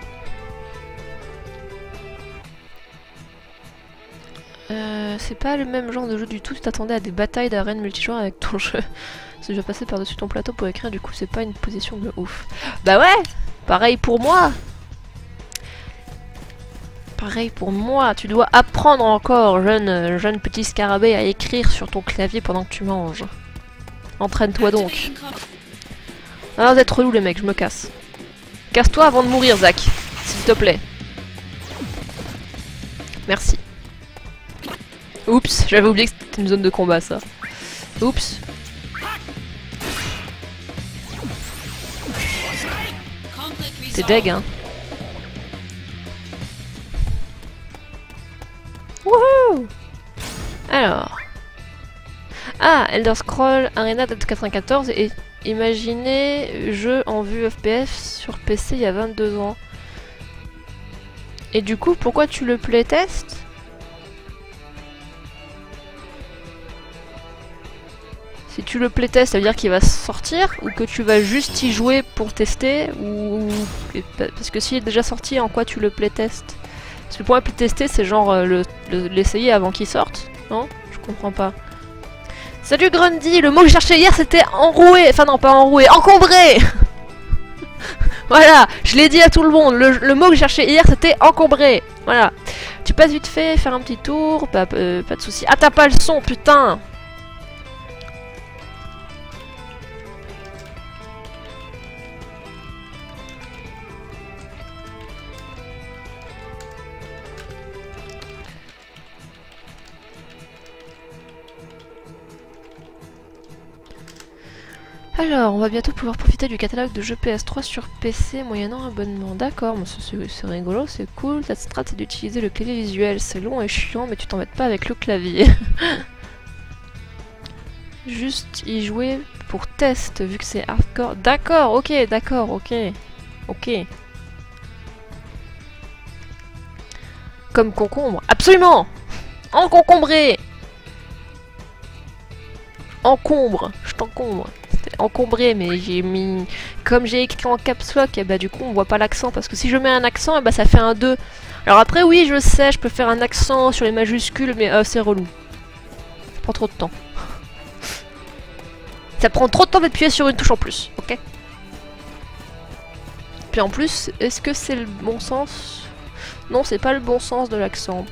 S1: Euh, c'est pas le même genre de jeu du tout, tu t'attendais à des batailles d'arène multijoueur avec ton jeu. Si je vais passer par-dessus ton plateau pour écrire, du coup c'est pas une position de ouf. Bah ouais, pareil pour moi. Pareil pour moi, tu dois apprendre encore, jeune, jeune petit scarabée, à écrire sur ton clavier pendant que tu manges. Entraîne-toi donc. Alors d'être relou les mecs, je me casse. Casse-toi avant de mourir, Zach. S'il te plaît. Merci. Oups, j'avais oublié que c'était une zone de combat ça. Oups. T'es deg hein. Wouhou. Alors. Ah, Elder Scrolls Arena date de quatre-vingt-quatorze et imaginez jeu en vue F P S sur P C il y a vingt-deux ans. Et du coup, pourquoi tu le playtestes? Si tu le playtestes, ça veut dire qu'il va sortir ou que tu vas juste y jouer pour tester ou... Parce que s'il est déjà sorti, en quoi tu le playtestes? Parce que pour moi, playtester, c'est genre l'essayer le, le, avant qu'il sorte, non? Je comprends pas. Salut Grundy, le mot que je cherchais hier c'était enroué, enfin non pas enroué, encombré. Voilà, je l'ai dit à tout le monde, le, le mot que je cherchais hier c'était encombré. Voilà, tu passes vite fait, faire un petit tour, pas, euh, pas de soucis. Ah t'as pas le son, putain. Alors, on va bientôt pouvoir profiter du catalogue de jeux P S trois sur P C moyennant abonnement. D'accord, bon, c'est rigolo, c'est cool. Ta strat, c'est d'utiliser le clavier visuel. C'est long et chiant, mais tu t'embêtes pas avec le clavier. Juste y jouer pour test, vu que c'est hardcore. D'accord, ok, d'accord, ok. Ok. Comme concombre. Absolument. Encombré. Encombre. Je t'encombre. Encombré, mais j'ai mis... Comme j'ai écrit en caps lock, et bah du coup on voit pas l'accent, parce que si je mets un accent, et bah ça fait un deux. Alors après oui, je sais, je peux faire un accent sur les majuscules, mais euh, c'est relou. Ça prend trop de temps. Ça prend trop de temps d'appuyer sur une touche en plus, ok? Puis en plus, est-ce que c'est le bon sens? Non, c'est pas le bon sens de l'accent.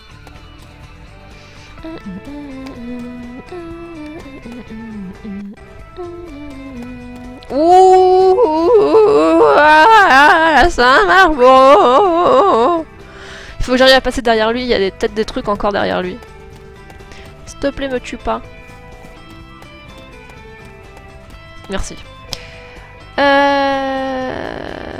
S1: Ouh, ah, ça marche bon. Il faut que j'arrive à passer derrière lui, il y a peut-être des trucs encore derrière lui. S'il te plaît, me tue pas. Merci. Euh...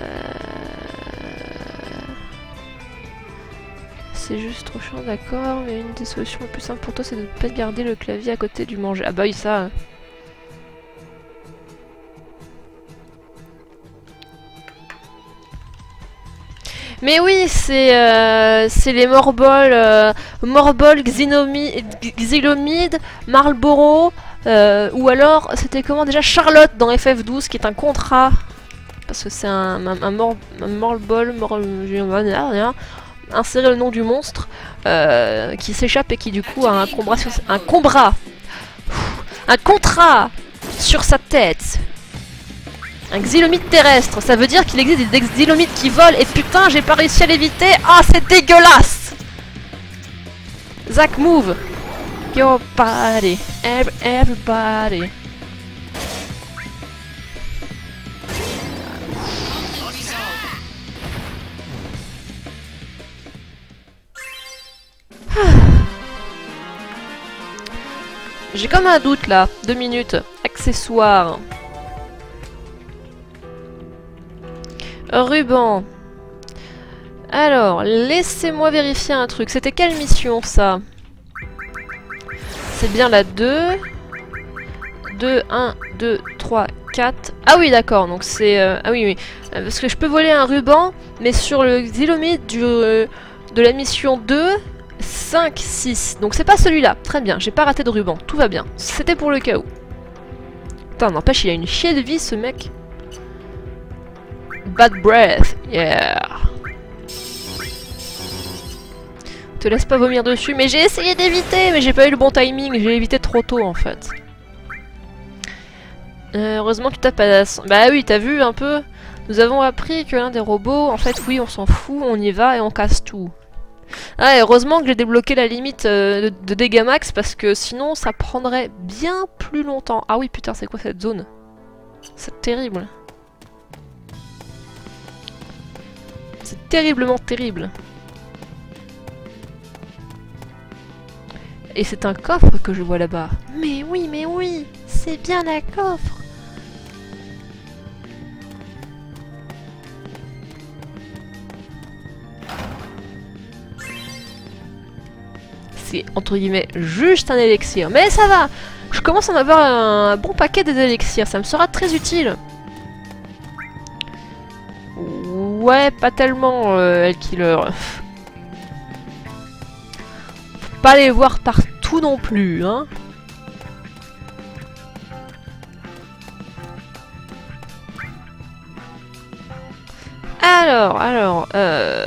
S1: C'est juste trop chiant, d'accord, mais une des solutions les plus simples pour toi, c'est de ne pas garder le clavier à côté du manger. Ah bah oui, ça... Mais oui, c'est euh, les Morbol, euh, Morbol, Xylomide, Marlboro, euh, ou alors c'était comment déjà Charlotte dans F F douze qui est un contrat, parce que c'est un, un, un, mor, un Morbol, mor, insérer le nom du monstre euh, qui s'échappe et qui du coup a un combra, sur, un combra, un contrat sur sa tête. Un xylomide terrestre, ça veut dire qu'il existe des xylomides qui volent et putain j'ai pas réussi à l'éviter. Ah oh, c'est dégueulasse. Zach move. Your body, every, everybody. J'ai comme un doute là, deux minutes. Accessoires. Ruban. Alors, laissez-moi vérifier un truc. C'était quelle mission, ça? C'est bien la deux. deux, un, deux, trois, quatre. Ah oui, d'accord. Donc c'est... Euh, ah oui, oui. Parce que je peux voler un ruban, mais sur le xylomide du, euh, de la mission deux, cinq, six. Donc c'est pas celui-là. Très bien. J'ai pas raté de ruban. Tout va bien. C'était pour le cas où. Putain, n'empêche, il a une chier de vie, ce mec. Bad breath, yeah. Te laisse pas vomir dessus, mais j'ai essayé d'éviter, mais j'ai pas eu le bon timing, j'ai évité trop tôt en fait. Euh, heureusement que tu tapes à la... Bah oui, t'as vu un peu. Nous avons appris que l'un des robots, en fait oui, on s'en fout, on y va et on casse tout. Ah, et heureusement que j'ai débloqué la limite euh, de, de dégâts max, parce que sinon ça prendrait bien plus longtemps. Ah oui, putain, c'est quoi cette zone? C'est terrible. C'est terriblement terrible. Et c'est un coffre que je vois là-bas. Mais oui, mais oui, c'est bien un coffre. C'est entre guillemets juste un élixir. Mais ça va, je commence à en avoir un bon paquet des élixirs, ça me sera très utile. Ouais, pas tellement, euh, Hellkiller. Faut pas les voir partout non plus, hein. Alors, alors, euh...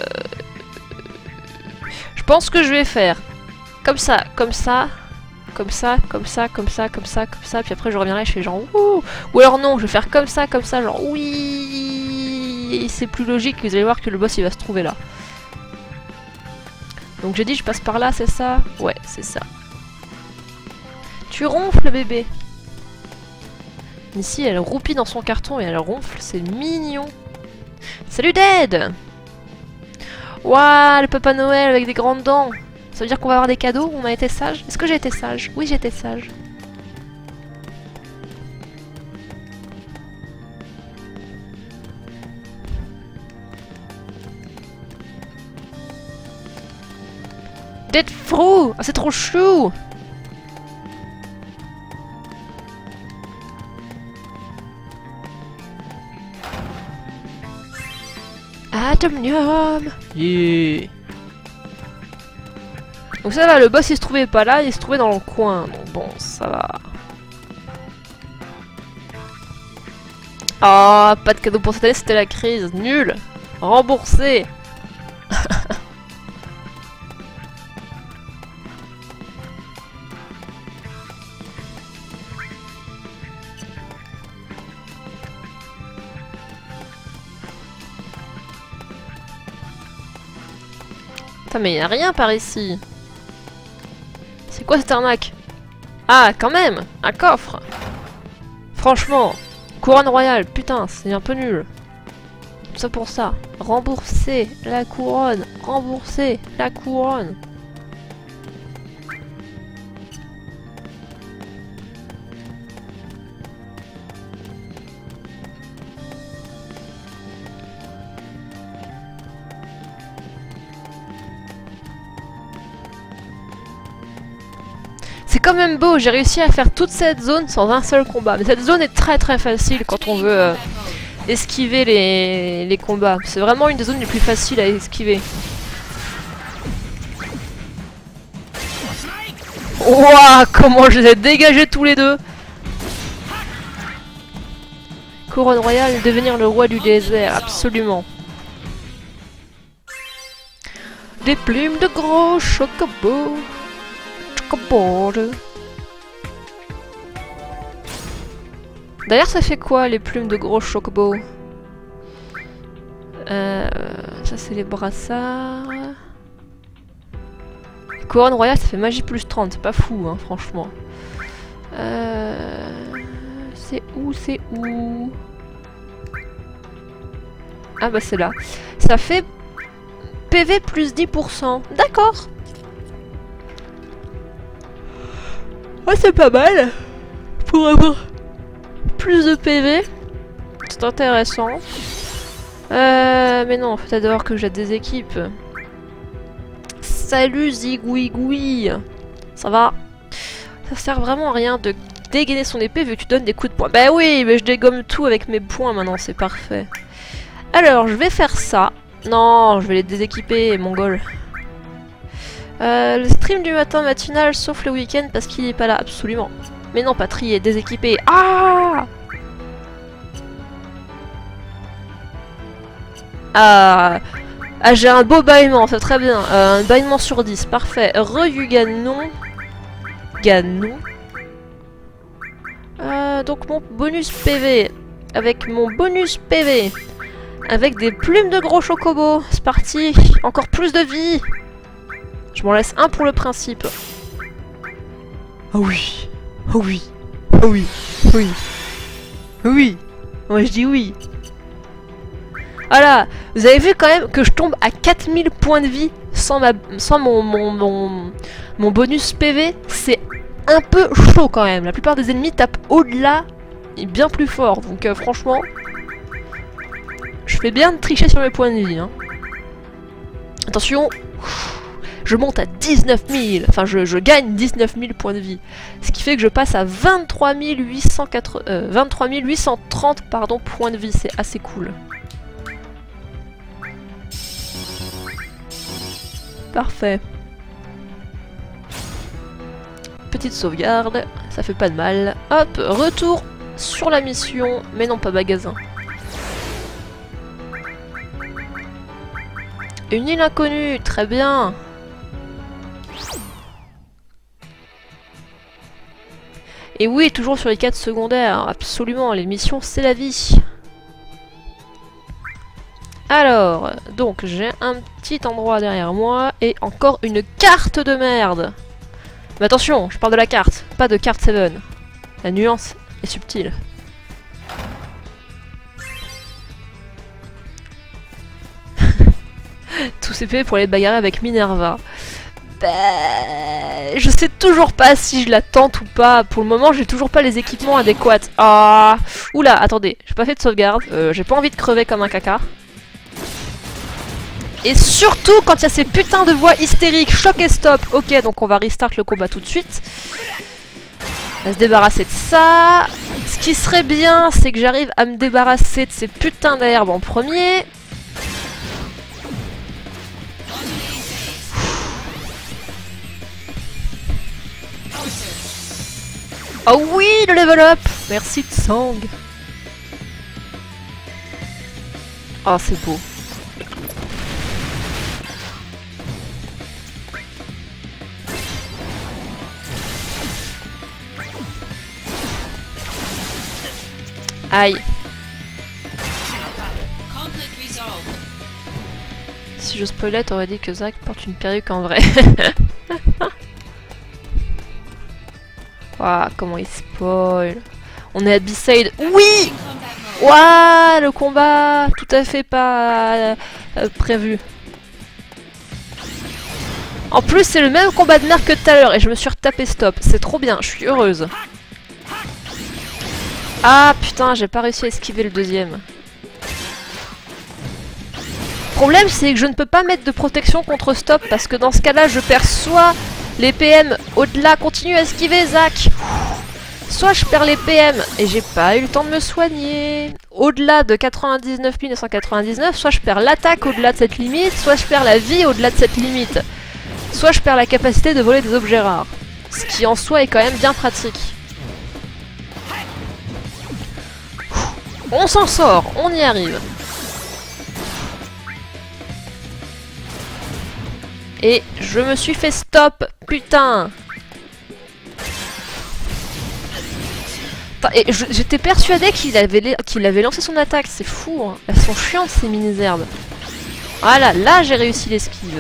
S1: je pense que je vais faire comme ça, comme ça, comme ça, comme ça, comme ça, comme ça, comme ça, puis après je reviendrai, je fais genre ouh. Ou alors non, je vais faire comme ça, comme ça, genre oui. C'est plus logique, vous allez voir que le boss il va se trouver là. Donc j'ai dit je passe par là, c'est ça? Ouais, c'est ça. Tu ronfles bébé. Ici elle roupit dans son carton et elle ronfle, c'est mignon. Salut Dead. Waouh, le Papa Noël avec des grandes dents. Ça veut dire qu'on va avoir des cadeaux? On a été sage? Est-ce que j'ai été sage? Oui, j'ai été sage. Dead Fro! Ah, c'est trop chou! Atomium! Yeah! Donc ça va, le boss il se trouvait pas là, il se trouvait dans le coin, donc bon, ça va. Ah, oh, pas de cadeau pour cette année, c'était la crise, nul! Remboursé! Putain, mais y a rien par ici! C'est quoi cette arnaque? Ah, quand même! Un coffre! Franchement, couronne royale, putain, c'est un peu nul. Tout ça pour ça. Rembourser la couronne! Rembourser la couronne! C'est quand même beau, j'ai réussi à faire toute cette zone sans un seul combat. Mais cette zone est très très facile quand on veut euh, esquiver les, les combats. C'est vraiment une des zones les plus faciles à esquiver. Ouah, comment je les ai dégagés tous les deux! Couronne royale, devenir le roi du désert, absolument. Des plumes de gros chocobos. D'ailleurs, ça fait quoi les plumes de gros chocobo? euh, Ça, c'est les brassards. Couronne royale, ça fait magie plus trente. C'est pas fou, hein, franchement. Euh, c'est où? C'est où? Ah, bah, c'est là. Ça fait P V plus dix pour cent. D'accord. Ah, c'est pas mal pour avoir plus de P V. C'est intéressant. Euh, mais non, peut-être d'abord que j'ai des équipes. Salut Zigouigoui. Ça va? Ça sert vraiment à rien de dégainer son épée vu que tu donnes des coups de poing. Bah oui, mais je dégomme tout avec mes poings maintenant, c'est parfait. Alors, je vais faire ça. Non, je vais les déséquiper, mongol. Euh, le stream du matin matinal sauf le week-end parce qu'il est pas là, absolument. Mais non, pas trié, déséquipé. Ah Ah, ah j'ai un beau bâillement, c'est très bien. Euh, un bâillement sur dix, parfait. Re Ganon. Ganon. Euh, donc mon bonus P V. Avec mon bonus P V. Avec des plumes de gros chocobo. C'est parti. Encore plus de vie. Je m'en laisse un pour le principe. Oh oui. Oh oui. Oh oui. Oui. Oui. Moi je dis oui. Voilà, vous avez vu quand même que je tombe à quatre mille points de vie sans, ma, sans mon, mon, mon, mon bonus P V. C'est un peu chaud quand même. La plupart des ennemis tapent au-delà et bien plus fort. Donc euh, franchement, je fais bien de tricher sur mes points de vie. Hein. Attention, je monte à dix-neuf mille. Enfin, je, je gagne dix-neuf mille points de vie. Ce qui fait que je passe à vingt-trois mille huit cent quatre, euh, vingt-trois mille huit cent trente pardon, points de vie. C'est assez cool. Parfait. Petite sauvegarde, ça fait pas de mal. Hop, retour sur la mission, mais non pas magasin. Une île inconnue, très bien. Et oui, toujours sur les quêtes secondaires, absolument, les missions c'est la vie. Alors, donc j'ai un petit endroit derrière moi et encore une carte de merde. Mais attention, je parle de la carte, pas de carte sept. La nuance est subtile. Tout C P pour aller bagarrer avec Minerva. Bah, je sais toujours pas si je la tente ou pas. Pour le moment, j'ai toujours pas les équipements adéquats. Ah, oula, attendez, j'ai pas fait de sauvegarde. Euh, j'ai pas envie de crever comme un caca. Et surtout quand il y a ces putains de voix hystériques, choc et stop. Ok, donc on va restart le combat tout de suite. On va se débarrasser de ça. Ce qui serait bien, c'est que j'arrive à me débarrasser de ces putains d'herbes en premier. Oh oui, le level up. Merci Tsang. Oh, c'est beau. Aïe. Si je spoilais, t'aurais dit que Zack porte une perruque en vrai. Waouh, comment il spoil. On est à B-Side. Oui. Waouh, le combat tout à fait pas euh, prévu. En plus, c'est le même combat de merde que tout à l'heure et je me suis retapé stop. C'est trop bien, je suis heureuse. Ah putain, j'ai pas réussi à esquiver le deuxième. Le problème, c'est que je ne peux pas mettre de protection contre stop parce que dans ce cas-là, je perds soit les P M au-delà. Continue à esquiver, Zack. Soit je perds les P M et j'ai pas eu le temps de me soigner au-delà de quatre-vingt-dix-neuf mille neuf cent quatre-vingt-dix-neuf, soit je perds l'attaque au-delà de cette limite, soit je perds la vie au-delà de cette limite, soit je perds la capacité de voler des objets rares. Ce qui en soi est quand même bien pratique. On s'en sort, on y arrive. Et je me suis fait stop, putain. Et j'étais persuadée qu'il avait, qu'il avait lancé son attaque, c'est fou, hein. Elles sont chiantes ces mini-herbes. Voilà, là j'ai réussi l'esquive.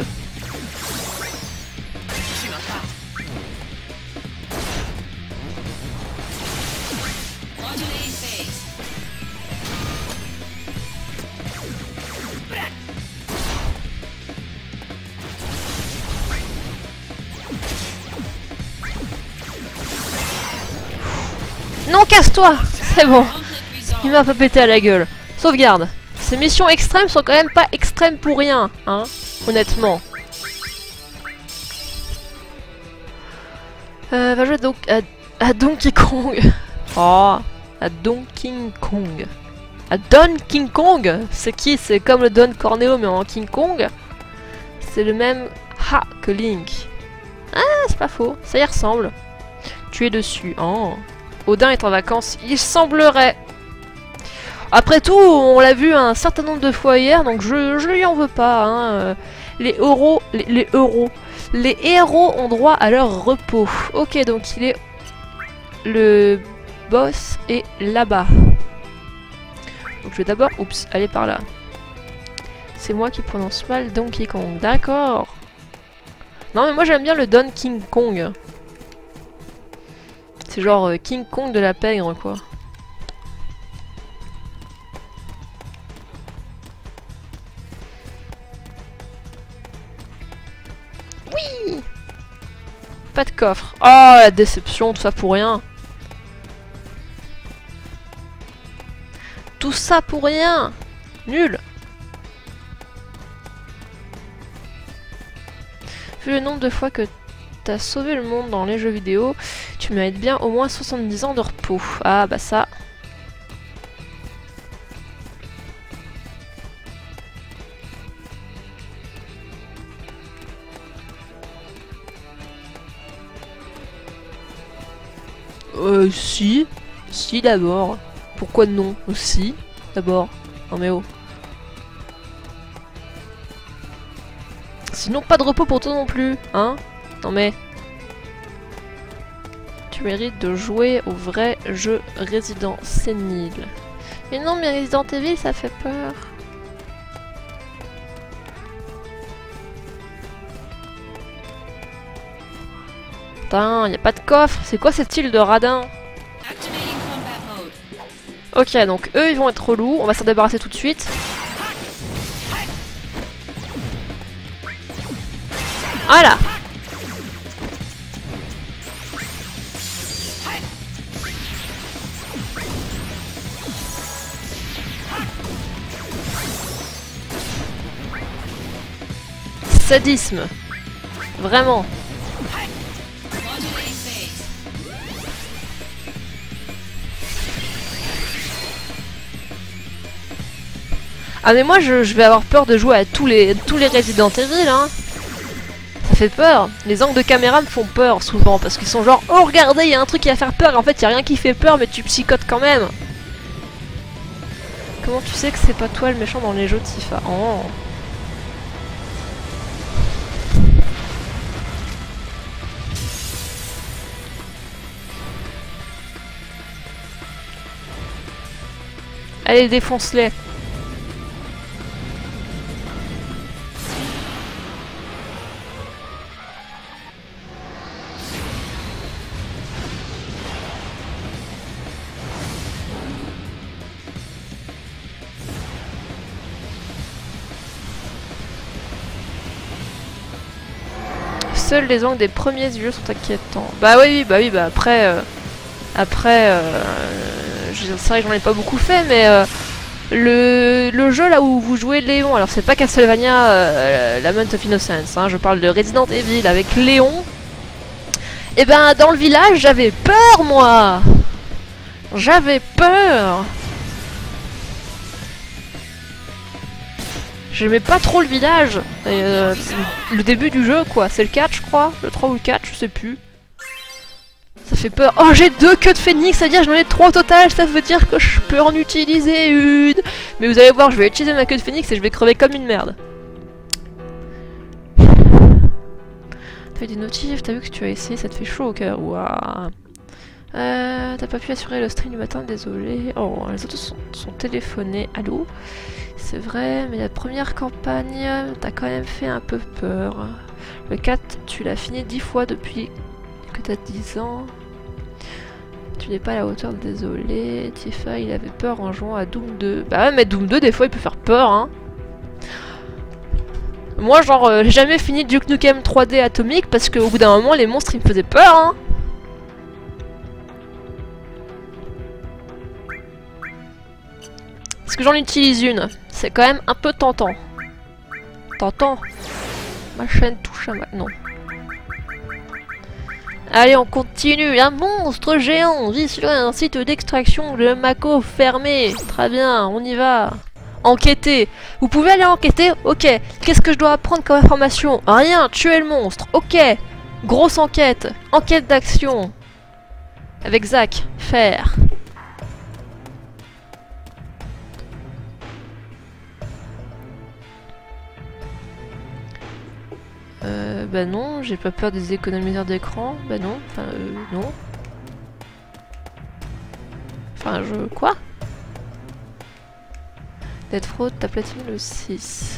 S1: Non, casse-toi. C'est bon. Il m'a pas pété à la gueule. Sauvegarde. Ces missions extrêmes sont quand même pas extrêmes pour rien, hein, honnêtement. Euh, va jouer donc à, à Donkey Kong. Oh, à Donkey Kong. À Don King Kong. C'est qui? C'est comme le Don Corneo mais en King Kong. C'est le même ha que Link. Ah, c'est pas faux. Ça y ressemble. Tu es dessus. Oh. Odin est en vacances, il semblerait. Après tout, on l'a vu un certain nombre de fois hier, donc je, je lui en veux pas. Hein. Les euros, les, les euros, les héros ont droit à leur repos. Ok, donc il est le boss est là-bas. Donc je vais d'abord, oups, aller par là. C'est moi qui prononce mal Donkey Kong, d'accord. Non mais moi j'aime bien le Don King Kong. C'est genre euh, King Kong de la pègre, quoi. Pas de coffre. Oh, la déception, tout ça pour rien. Tout ça pour rien. Nul. Vu le nombre de fois que t'as sauvé le monde dans les jeux vidéo, tu mérites bien au moins soixante-dix ans de repos. Ah bah ça... Euh, si. Si, d'abord. Pourquoi non? Si, d'abord. Non mais oh. Sinon, pas de repos pour toi non plus, hein? Non mais... Tu mérites de jouer au vrai jeu Resident sénile. Mais non, mais Resident Evil, ça fait peur. Putain, y a pas de coffre. C'est quoi cette île de radin? Ok, donc eux, ils vont être relous. On va s'en débarrasser tout de suite. Voilà. Sadisme. Vraiment. Ah mais moi je, je vais avoir peur de jouer à tous les tous les Resident Evil, hein. Ça fait peur. Les angles de caméra me font peur souvent parce qu'ils sont genre oh regardez il y a un truc qui va faire peur et en fait il y a rien qui fait peur mais tu psychotes quand même. Comment tu sais que c'est pas toi le méchant dans les jeux Tifa? Oh. Allez défonce-les. Seuls les angles des premiers yeux sont inquiétants. Bah oui, bah oui, bah après, euh, après, euh, c'est vrai que j'en ai pas beaucoup fait, mais euh, le, le jeu là où vous jouez Léon, alors c'est pas Castlevania, euh, Lament of Innocence, hein, je parle de Resident Evil avec Léon. Et ben dans le village, j'avais peur moi, j'avais peur. J'aimais pas trop le village. Et euh, le début du jeu, quoi. C'est le quatre, je crois. Le trois ou le quatre, je sais plus. Ça fait peur. Oh, j'ai deux queues de phénix. Ça veut dire que j'en ai trois au total. Ça veut dire que je peux en utiliser une. Mais vous allez voir, je vais utiliser ma queue de phénix et je vais crever comme une merde. T'as eu des notifs, t'as vu que tu as essayé, ça te fait chaud au cœur. Waouh. Euh, t'as pas pu assurer le stream du matin, désolé. Oh, les autres sont, sont téléphonés. Allô? C'est vrai, mais la première campagne, t'as quand même fait un peu peur. Le quatre, tu l'as fini dix fois depuis que t'as dix ans. Tu n'es pas à la hauteur, désolé. Tifa, il avait peur en jouant à Doom deux. Bah ouais, mais Doom deux, des fois, il peut faire peur, hein. Moi, genre, euh, j'ai jamais fini Duke Nukem trois D Atomic parce qu'au bout d'un moment, les monstres, ils me faisaient peur, hein. Parce que j'en utilise une. C'est quand même un peu tentant. Tentant. Ma chaîne touche à ma... Non. Allez, on continue. Un monstre géant vit sur un site d'extraction de Mako fermé. Très bien, on y va. Enquêter. Vous pouvez aller enquêter? Ok. Qu'est-ce que je dois apprendre comme information? Rien. Tuer le monstre. Ok. Grosse enquête. Enquête d'action. Avec Zach. Faire. Euh, bah non, j'ai pas peur des économiseurs d'écran. Bah non, enfin euh, non. Enfin je... Quoi? Dead Fraud, t'as platiné le six.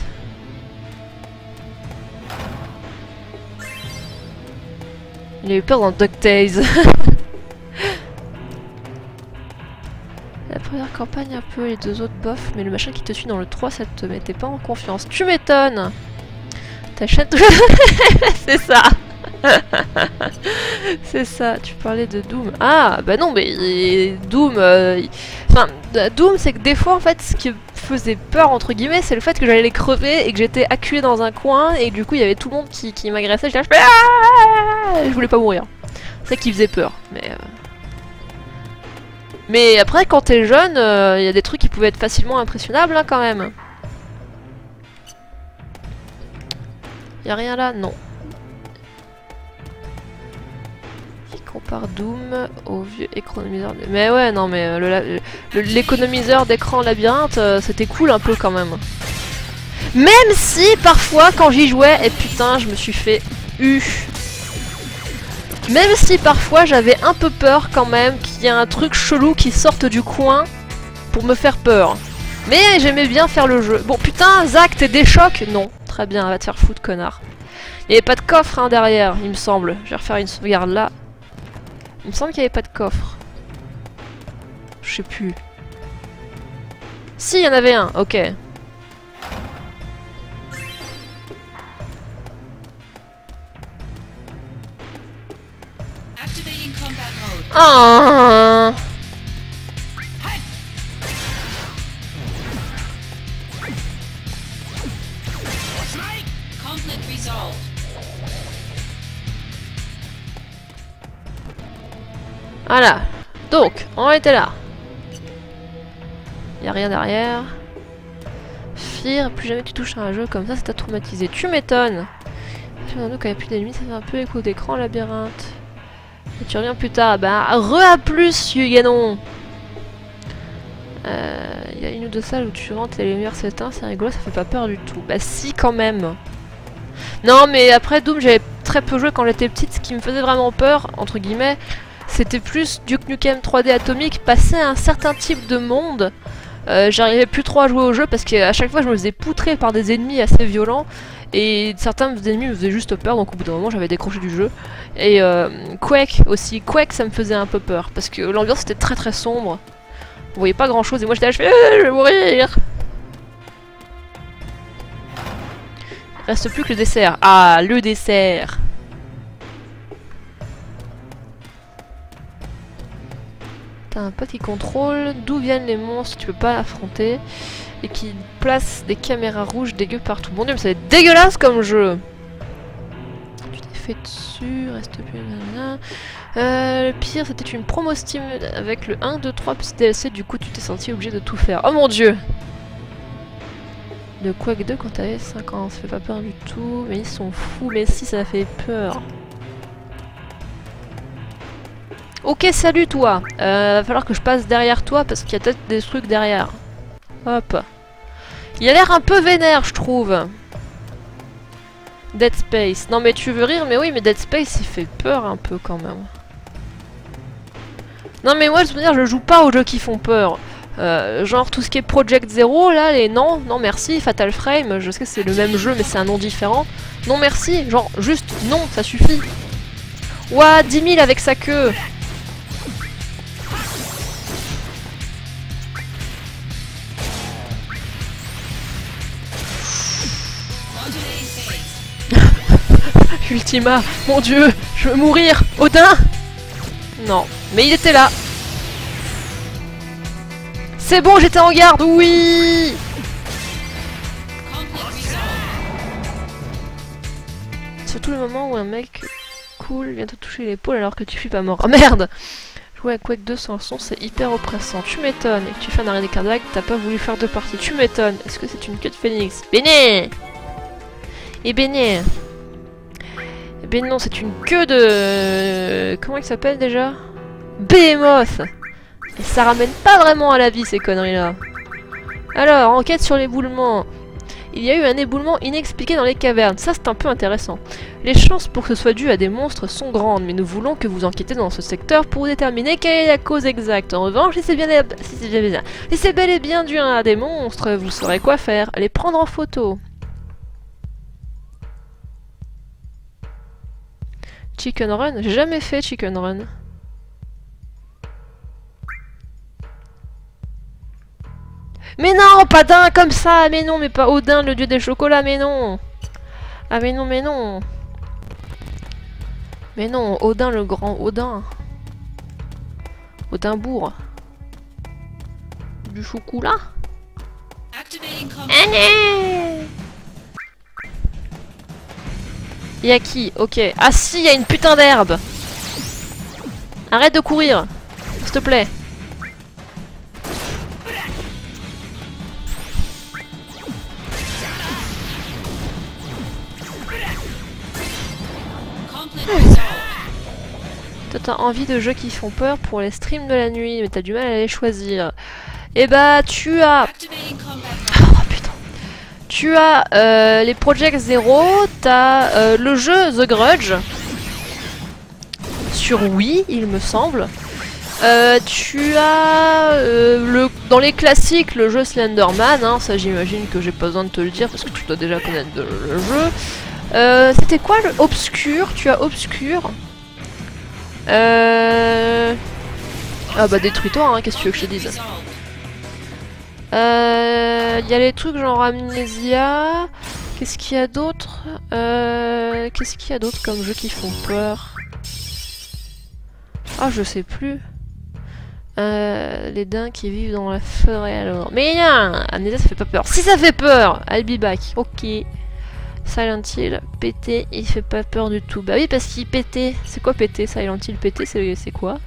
S1: Il a eu peur dans DuckTales. La première campagne un peu, les deux autres bof, mais le machin qui te suit dans le trois, ça te mettait pas en confiance. Tu m'étonnes. Ta chaîne... C'est ça. C'est ça, tu parlais de Doom. Ah, bah non, mais Doom... Euh, enfin, Doom, c'est que des fois, en fait, ce qui faisait peur, entre guillemets, c'est le fait que j'allais les crever et que j'étais acculé dans un coin et du coup, il y avait tout le monde qui, qui m'agressait. Je, ah je voulais pas mourir. C'est ça qui faisait peur, mais... Euh... Mais après, quand t'es jeune, il euh, y a des trucs qui pouvaient être facilement impressionnables, hein, quand même. Y a rien là? Non. Qui compare Doom au vieux économiseur... De... Mais ouais, non, mais le, le, l'économiseur d'écran labyrinthe, euh, c'était cool un peu, quand même. Même si, parfois, quand j'y jouais, et putain, je me suis fait U. Même si parfois j'avais un peu peur quand même qu'il y ait un truc chelou qui sorte du coin pour me faire peur. Mais j'aimais bien faire le jeu. Bon putain, Zach, t'es des chocs? Non. Très bien, va te faire foutre, connard. Il n'y avait pas de coffre hein, derrière, il me semble. Je vais refaire une sauvegarde là. Il me semble qu'il n'y avait pas de coffre. Je sais plus. Si, il y en avait un, ok. Ah. Voilà. Donc, on était là. Y a rien derrière. Fear, plus jamais tu touches à un jeu comme ça, ça t'a traumatisé. Tu m'étonnes. Quand il n'y a plus d'ennemis, ça fait un peu écho d'écran, labyrinthe. Et tu reviens plus tard. Bah, re à plus, Yuganon. Il euh, y a une ou deux salles où tu rentres et les lumières s'éteignent, c'est rigolo, ça fait pas peur du tout. Bah si, quand même. Non, mais après Doom, j'avais très peu joué quand j'étais petite. Ce qui me faisait vraiment peur, entre guillemets, c'était plus Duke Nukem trois D Atomic. Passer à un certain type de monde, euh, j'arrivais plus trop à jouer au jeu parce qu'à chaque fois, je me faisais poutrer par des ennemis assez violents. Et certains ennemis me faisaient juste peur, donc au bout d'un moment j'avais décroché du jeu. Et euh, Quake aussi, Quake ça me faisait un peu peur, parce que l'ambiance était très très sombre. Vous voyez pas grand chose, et moi j'étais là, je fais euh, je vais mourir. Il reste plus que le dessert. Ah, le dessert. T'as un pote qui contrôle d'où viennent les monstres, tu peux pas affronter. Et qui place des caméras rouges dégueu partout. Mon dieu, mais ça va être dégueulasse comme jeu. Tu t'es fait dessus, reste plus... Euh, le pire, c'était une promo Steam avec le un, deux, trois petits D L C, du coup tu t'es senti obligé de tout faire. Oh mon dieu! De Quake deux quand t'avais cinq ans, ça fait pas peur du tout, mais ils sont fous, mais si ça fait peur. Ok, salut toi! Euh, va falloir que je passe derrière toi parce qu'il y a peut-être des trucs derrière. Hop. Il a l'air un peu vénère, je trouve. Dead Space. Non mais tu veux rire, mais oui, mais Dead Space, il fait peur un peu quand même. Non mais moi, je veux dire, je joue pas aux jeux qui font peur. Euh, genre tout ce qui est Project Zero, là, les non, non merci, Fatal Frame, je sais que c'est le même jeu, mais c'est un nom différent. Non merci, genre juste non, ça suffit. Ouah, dix mille avec sa queue. Ultima, mon dieu, je veux mourir. Odin. Non, mais il était là. C'est bon, j'étais en garde, oui. Surtout le moment où un mec cool vient te toucher l'épaule alors que tu suis pas mort. Oh merde. Jouer à Quake deux sans son, c'est hyper oppressant. Tu m'étonnes. Et que tu fais un arrêt cardiaque, t'as pas voulu faire deux parties. Tu m'étonnes. Est-ce que c'est une queue de phénix? Béné. Et béné. Ben non, c'est une queue de... Comment il s'appelle déjà? Behemoth. Et ça ramène pas vraiment à la vie ces conneries-là. Alors, enquête sur l'éboulement. Il y a eu un éboulement inexpliqué dans les cavernes. Ça, c'est un peu intéressant. Les chances pour que ce soit dû à des monstres sont grandes, mais nous voulons que vous enquêtez dans ce secteur pour déterminer quelle est la cause exacte. En revanche, si c'est bien, si c'est bien... si c'est bel et bien dû à des monstres, vous saurez quoi faire. Les prendre en photo. Chicken Run? J'ai jamais fait Chicken Run. Mais non, pas d'un comme ça, mais non, mais pas Odin, le dieu des chocolats, mais non. Ah mais non, mais non. Mais non, Odin le grand, Odin. Odinbourg. Du chocolat. Y'a qui? Ok. Ah si, y'a une putain d'herbe. Arrête de courir, s'il te plaît. Toi t'as envie de jeux qui font peur pour les streams de la nuit, mais t'as du mal à les choisir. Et bah tu as... Oh putain. Tu as euh, les Project Zero, t'as euh, le jeu The Grudge. Sur Wii, il me semble. Euh, tu as euh, le, dans les classiques le jeu Slenderman, hein, ça j'imagine que j'ai pas besoin de te le dire parce que tu dois déjà connaître le, le jeu. Euh, C'était quoi le Obscur? Tu as Obscur. Euh... Ah bah détruis-toi, hein, qu'est-ce que tu veux que je te dise? Euh... Il y a les trucs genre Amnesia. Qu'est-ce qu'il y a d'autre? euh... Qu'est-ce qu'il y a d'autre comme jeux qui font peur? Ah, je sais plus. Euh, les daims qui vivent dans la forêt alors. Mais rien, Amnesia ça fait pas peur. Si ça fait peur, I'll be back. Ok. Silent Hill, pété, il fait pas peur du tout. Bah oui, parce qu'il pétait. C'est quoi pété? Silent Hill pété, c'est quoi?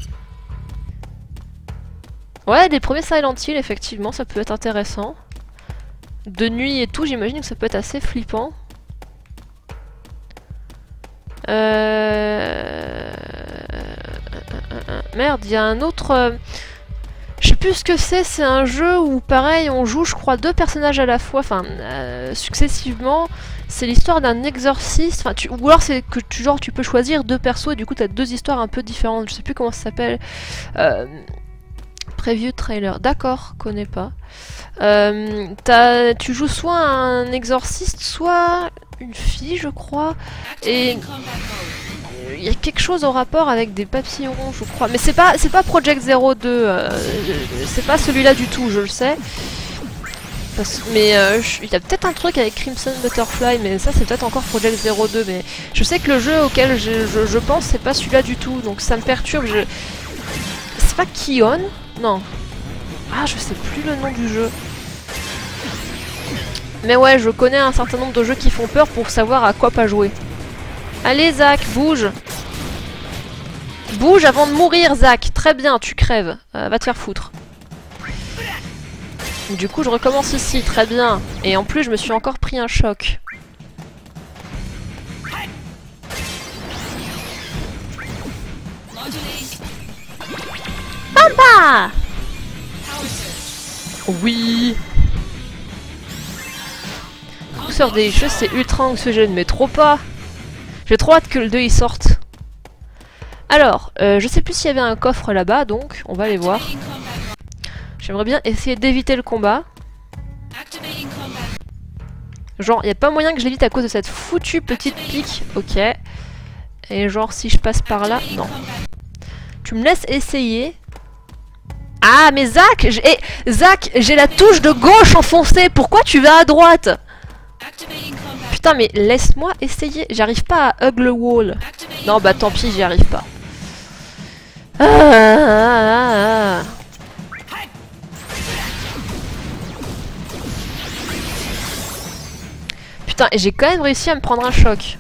S1: Ouais, des premiers Silent Hill, effectivement, ça peut être intéressant. De nuit et tout, j'imagine que ça peut être assez flippant. Euh... Merde, il y a un autre... Euh... Je sais plus ce que c'est, c'est un jeu où pareil, on joue je crois deux personnages à la fois, enfin euh, successivement. C'est l'histoire d'un exorciste, enfin tu... ou alors c'est que tu, genre, tu peux choisir deux persos et du coup tu as deux histoires un peu différentes, je sais plus comment ça s'appelle. Euh... Preview trailer, d'accord, connais pas. Euh, tu joues soit un exorciste, soit une fille je crois, et... il y a quelque chose au rapport avec des papillons, je crois. Mais c'est pas, c'est pas Project Zero deux. Euh, c'est pas celui-là du tout, je le sais. Parce, mais euh, il y a peut-être un truc avec Crimson Butterfly, mais ça c'est peut-être encore Project Zero deux. Mais je sais que le jeu auquel je, je, je pense, c'est pas celui-là du tout. Donc ça me perturbe. Je... C'est pas Kion? Non. Ah, je sais plus le nom du jeu. Mais ouais, je connais un certain nombre de jeux qui font peur pour savoir à quoi pas jouer. Allez Zach, bouge. Bouge avant de mourir Zach. Très bien, tu crèves. Euh, va te faire foutre. Du coup je recommence ici, très bien. Et en plus je me suis encore pris un choc. Papa! Oui. Pousseur des choses c'est ultra anxiogène, mais trop pas. J'ai trop hâte que le deux il sorte. Alors, euh, je sais plus s'il y avait un coffre là-bas, donc on va aller voir. J'aimerais bien essayer d'éviter le combat. Genre, il n'y a pas moyen que je l'évite à cause de cette foutue petite pique. Ok. Et genre, si je passe par là... Non. Tu me laisses essayer. Ah, mais Zach, j'ai eh, Zach, j'ai la touche de gauche enfoncée. Pourquoi tu vas à droite? Putain, mais laisse-moi essayer. J'arrive pas à hug le wall. Non, bah tant pis, j'y arrive pas. Ah, ah, ah. Putain, et j'ai quand même réussi à me prendre un choc.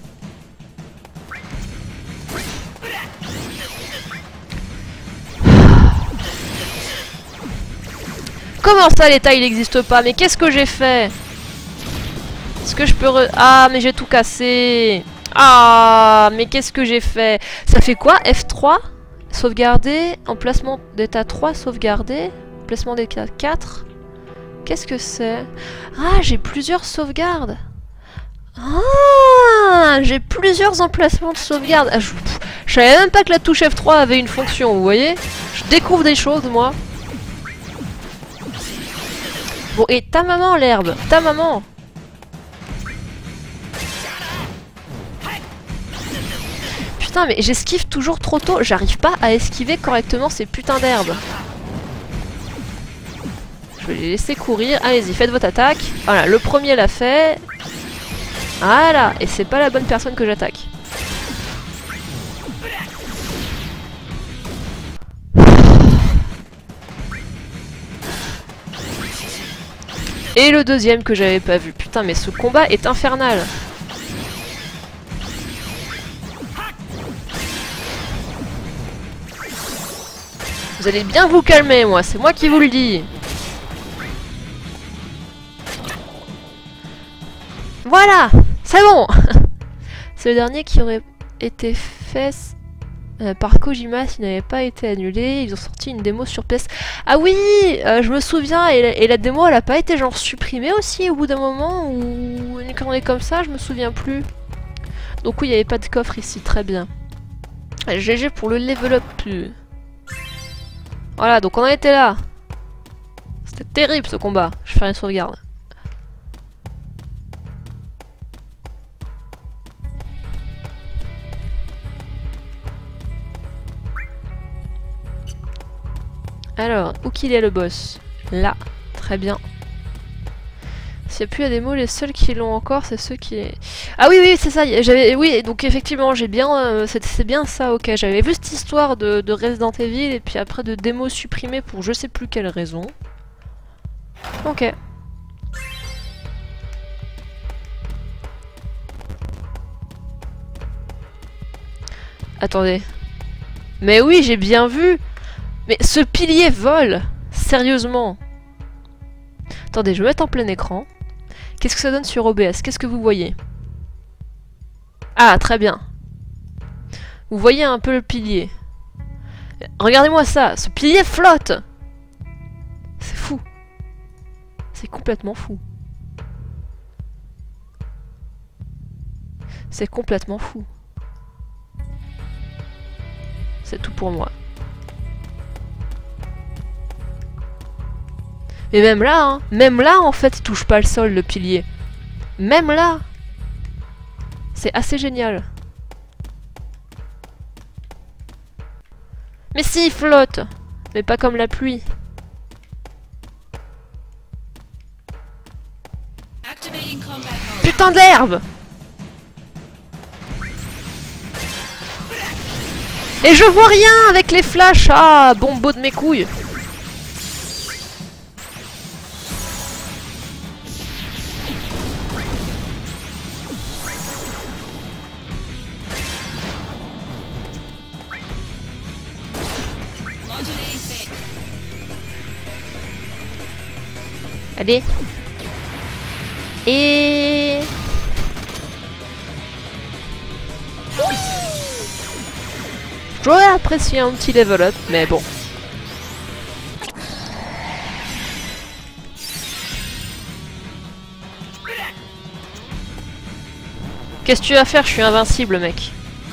S1: Comment ça l'état il n'existe pas? Mais qu'est-ce que j'ai fait? Est-ce que je peux re... Ah mais j'ai tout cassé. Ah mais qu'est-ce que j'ai fait? Ça fait quoi? F trois? Sauvegarder. Emplacement d'état trois, sauvegarder. Emplacement d'état quatre. Qu'est-ce que c'est? Ah j'ai plusieurs sauvegardes. Ah j'ai plusieurs emplacements de sauvegarde. Ah, je... je savais même pas que la touche F trois avait une fonction, vous voyez? Je découvre des choses moi. Bon et ta maman l'herbe, ta maman. Putain mais j'esquive toujours trop tôt, j'arrive pas à esquiver correctement ces putains d'herbes. Je vais les laisser courir, allez-y faites votre attaque. Voilà, le premier l'a fait. Voilà, et c'est pas la bonne personne que j'attaque. Et le deuxième que j'avais pas vu. Putain, mais ce combat est infernal. Vous allez bien vous calmer, moi. C'est moi qui vous le dis. Voilà, c'est bon. C'est le dernier qui aurait été fait euh, par Kojima s'il n'avait pas été annulé. Ils ont sorti une démo sur P S. Ah oui, euh, je me souviens. Et la, et la démo, elle a pas été genre supprimée aussi au bout d'un moment ou une connerie comme ça, je me souviens plus. Donc oui, il n'y avait pas de coffre ici, très bien. G G pour le level up. Voilà, donc on en était là. C'était terrible ce combat. Je fais une sauvegarde. Alors, où qu'il est le boss? Là, très bien. S'il n'y a plus la démo, les seuls qui l'ont encore, c'est ceux qui... Ah oui, oui, c'est ça, j'avais... Oui, donc effectivement, j'ai bien... Euh, c'est bien ça, ok. J'avais vu cette histoire de, de Resident Evil, et puis après de démo supprimée pour je sais plus quelle raison. Ok. Attendez. Mais oui, j'ai bien vu. Mais ce pilier vole. Sérieusement. Attendez, je vais mettre en plein écran. Qu'est-ce que ça donne sur O B S? Qu'est-ce que vous voyez? Ah, très bien. Vous voyez un peu le pilier. Regardez-moi ça. Ce pilier flotte. C'est fou. C'est complètement fou. C'est complètement fou. C'est tout pour moi. Mais même là, hein, même là, en fait, il touche pas le sol, le pilier. Même là. C'est assez génial. Mais si, il flotte. Mais pas comme la pluie. Putain d'herbe. Et je vois rien avec les flashs. Ah, bombo de mes couilles. Allez. Et... J'aurais apprécié un petit level up, mais bon. Qu'est-ce que tu vas faire? Je suis invincible, mec.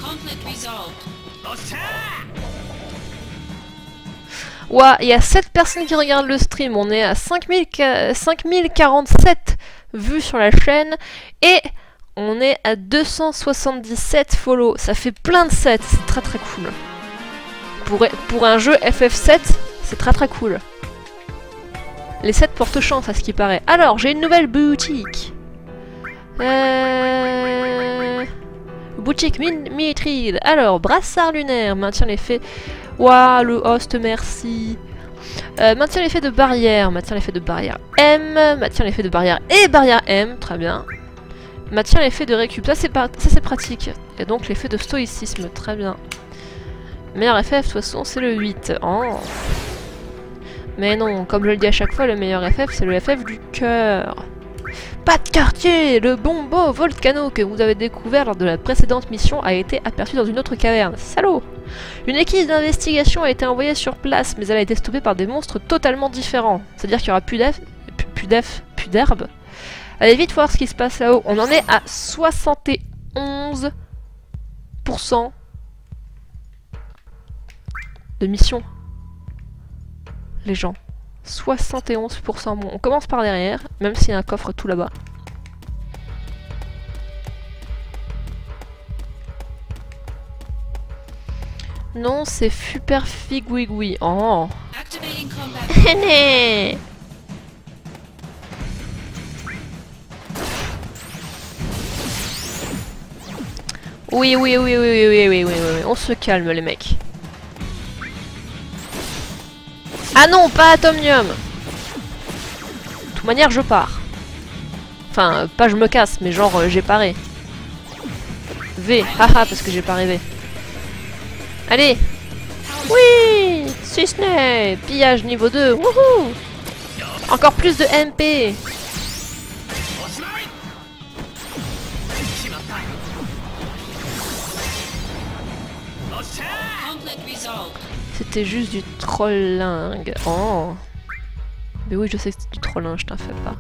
S1: Ouah, il y a sept personnes qui regardent le stream. On est à cinq mille quarante-sept vues sur la chaîne. Et on est à deux cent soixante-dix-sept follow. Ça fait plein de sept. C'est très très cool. Pour, pour un jeu F F sept, c'est très très cool. Les sept portent chance à ce qui paraît. Alors, j'ai une nouvelle boutique. Euh... Boutique Mithril. Alors, brassard lunaire. Maintient l'effet... Waouh, le host, merci. Euh, maintient l'effet de barrière. Maintient l'effet de barrière M. Maintient l'effet de barrière et barrière M. Très bien. Maintient l'effet de récup. Ça, c'est pratique. Et donc, l'effet de stoïcisme. Très bien. Meilleur F F, de toute façon, c'est le huit. Oh. Mais non, comme je le dis à chaque fois, le meilleur F F, c'est le F F du cœur. Pas de quartier. Le bon beau volcano que vous avez découvert lors de la précédente mission a été aperçu dans une autre caverne. Salaud! Une équipe d'investigation a été envoyée sur place, mais elle a été stoppée par des monstres totalement différents. C'est-à-dire qu'il n'y aura plus d'œufs, plus d'œufs, plus d'herbe. Allez vite voir ce qui se passe là-haut. On en est à soixante et onze pour cent de mission. Les gens. soixante et onze pour cent. Bon, on commence par derrière, même s'il y a un coffre tout là-bas. Non, c'est super figouigoui. Oh. Oui, oui, oui, oui, oui, oui, oui, oui, oui, oui, on se calme les mecs. Ah non, pas Atomium. De toute manière, je pars. Enfin, pas je me casse, mais genre, euh, j'ai paré. V, haha, parce que j'ai pas rêvé. Allez. Oui, si ce n'est. Pillage niveau deux. Wouhou. Encore plus de M P. C'était juste du trolling. Oh. Mais oui, je sais que c'est du trolling, je t'en fais pas.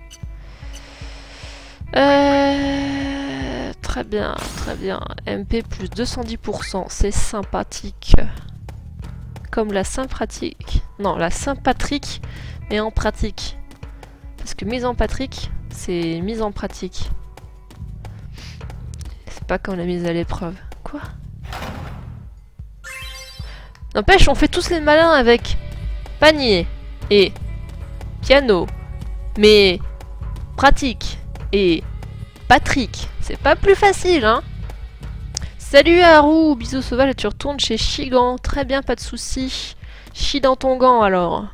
S1: Euh... Très bien, très bien. M P plus deux cent dix pour cent, c'est sympathique. Comme la Saint-Pratique. Non, la Saint-Patrick, mais en pratique. Parce que mise en Patrick, c'est mise en pratique. C'est pas comme la mise à l'épreuve. Quoi? N'empêche, on fait tous les malins avec panier et piano, mais pratique et Patrick. C'est pas plus facile, hein? Salut Haru, bisous sauvages et tu retournes chez Shigan. Très bien, pas de soucis. Chie dans ton gant alors.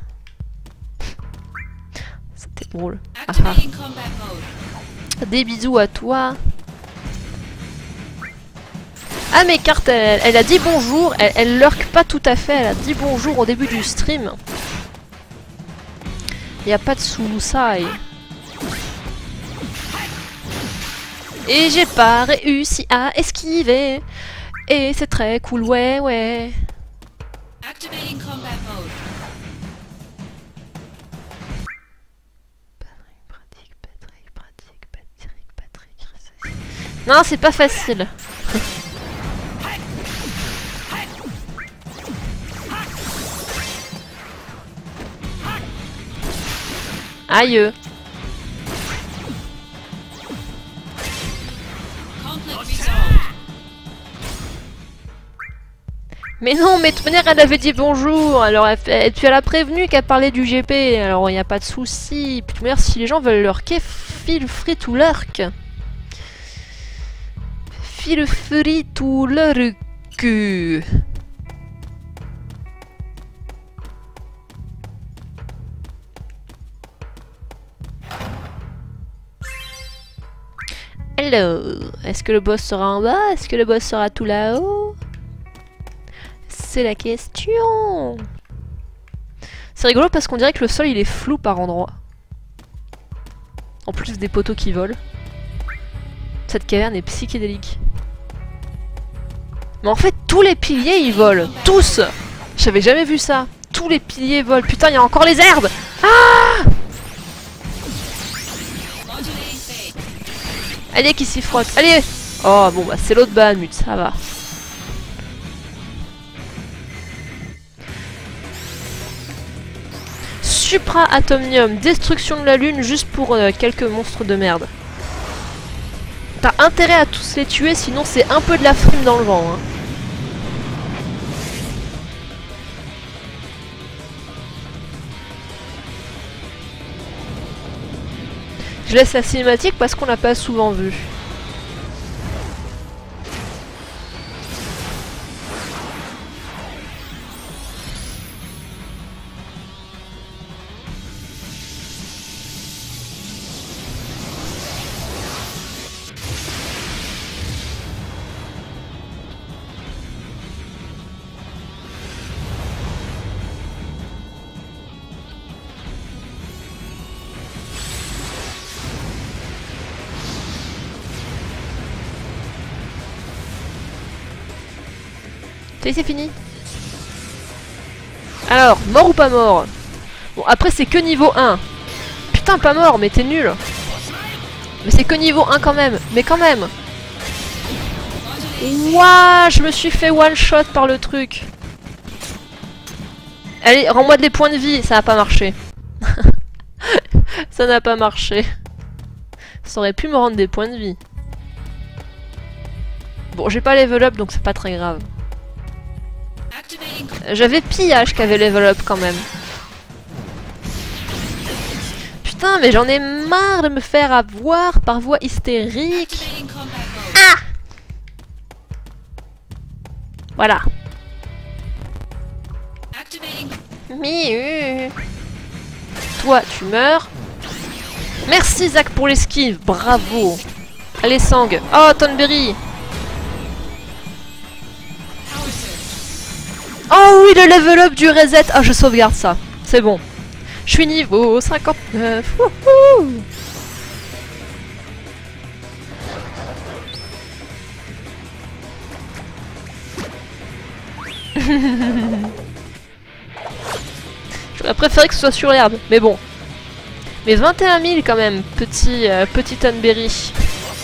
S1: C'était drôle. Ah ah. Des bisous à toi. Ah mais Carte, elle, elle a dit bonjour, elle, elle lurk pas tout à fait, elle a dit bonjour au début du stream. Y a pas de sous-ça et... Et j'ai pas réussi à esquiver. Et c'est très cool, ouais, ouais. Activating combat mode. Patrick, Patrick, Patrick, Patrick, Patrick. Non, c'est pas facile. Aïe. Mais non, mais de toute manière, elle avait dit bonjour. Alors, elle fait... tu l'as prévenu qu'elle parlait du G P. Alors, il n'y a pas de souci. Puis, de toute manière, si les gens veulent lurker, feel free to lurk. Feel free to lurk. Hello. Est-ce que le boss sera en bas? Est-ce que le boss sera tout là-haut? C'est la question. C'est rigolo parce qu'on dirait que le sol il est flou par endroits. En plus des poteaux qui volent. Cette caverne est psychédélique. Mais en fait tous les piliers ils volent. Tous. J'avais jamais vu ça. Tous les piliers volent. Putain, il y a encore les herbes. Ah! Allez qui s'y frotte. Allez. Oh bon bah c'est l'autre Bahamut, ça va. Supra Atomium, destruction de la lune juste pour euh, quelques monstres de merde. T'as intérêt à tous les tuer, sinon c'est un peu de la frime dans le vent. Hein. Je laisse la cinématique parce qu'on l'a pas souvent vue. C'est fini. Alors, mort ou pas mort? Bon, après c'est que niveau un. Putain, pas mort, mais t'es nul. Mais c'est que niveau un quand même. Mais quand même. Ouah, je me suis fait one shot par le truc. Allez, rends-moi des points de vie. Ça n'a pas marché. Ça n'a pas marché. Ça aurait pu me rendre des points de vie. Bon, j'ai pas level up, donc c'est pas très grave. J'avais Pillage qui avait level up quand même. Putain, mais j'en ai marre de me faire avoir par voie hystérique. Ah! Voilà. Miu. Toi, tu meurs. Merci Zach pour l'esquive, bravo. Allez Sang. Oh Tonberry. Oh oui, le level up du reset. Ah, je sauvegarde ça. C'est bon. Je suis niveau cinquante-neuf. Wouhou. J'aurais préféré que ce soit sur l'herbe, mais bon. Mais vingt et un mille quand même, petit, euh, petit Tonberry.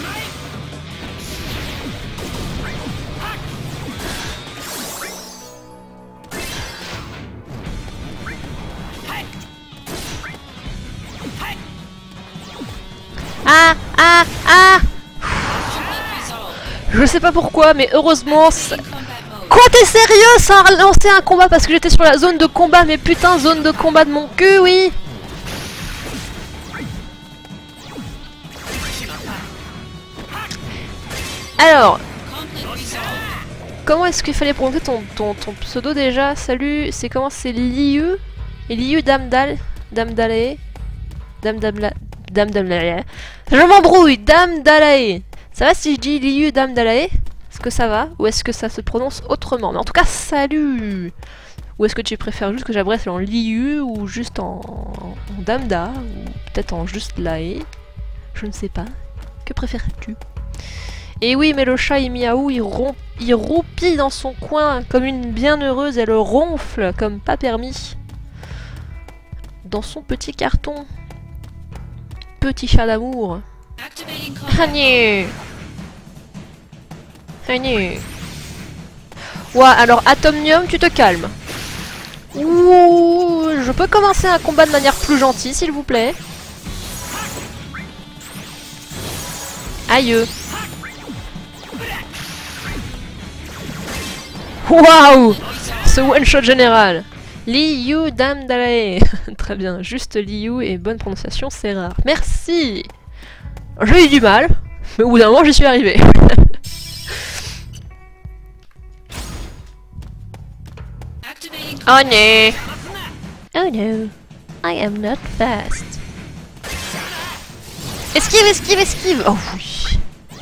S1: Ah, ah, ah. Je sais pas pourquoi, mais heureusement... Quoi, t'es sérieux? Ça a relancé un combat parce que j'étais sur la zone de combat, mais putain, zone de combat de mon cul, oui. Alors... Comment est-ce qu'il fallait prononcer ton, ton, ton pseudo déjà? Salut, c'est comment? C'est Liu? Et Liu Damdal? Damdalae? Damdamla... Damdamlae. Je m'embrouille, Damdalae. Ça va si je dis Liu Damdalae? Est-ce que ça va? Ou est-ce que ça se prononce autrement? Mais en tout cas, salut! Ou est-ce que tu préfères juste que j'abrège en Liu ou juste en, en Damda? Ou peut-être en juste Lae? Je ne sais pas. Que préfères-tu? Et oui, mais le chat il miaou, il, rom il roupille dans son coin comme une bienheureuse, elle ronfle comme pas permis. Dans son petit carton. Petit chat d'amour. Agné. Agné. Ouais, alors Atomium, tu te calmes. Ouh, je peux commencer un combat de manière plus gentille, s'il vous plaît. Aïe. Waouh, ce one-shot général. Liu Damdalae. Très bien, juste Liu et bonne prononciation, c'est rare. Merci. J'ai eu du mal, mais au bout d'un moment, j'y suis arrivé. Oh no. Oh no. I am not fast. Esquive, esquive, esquive. Oh oui.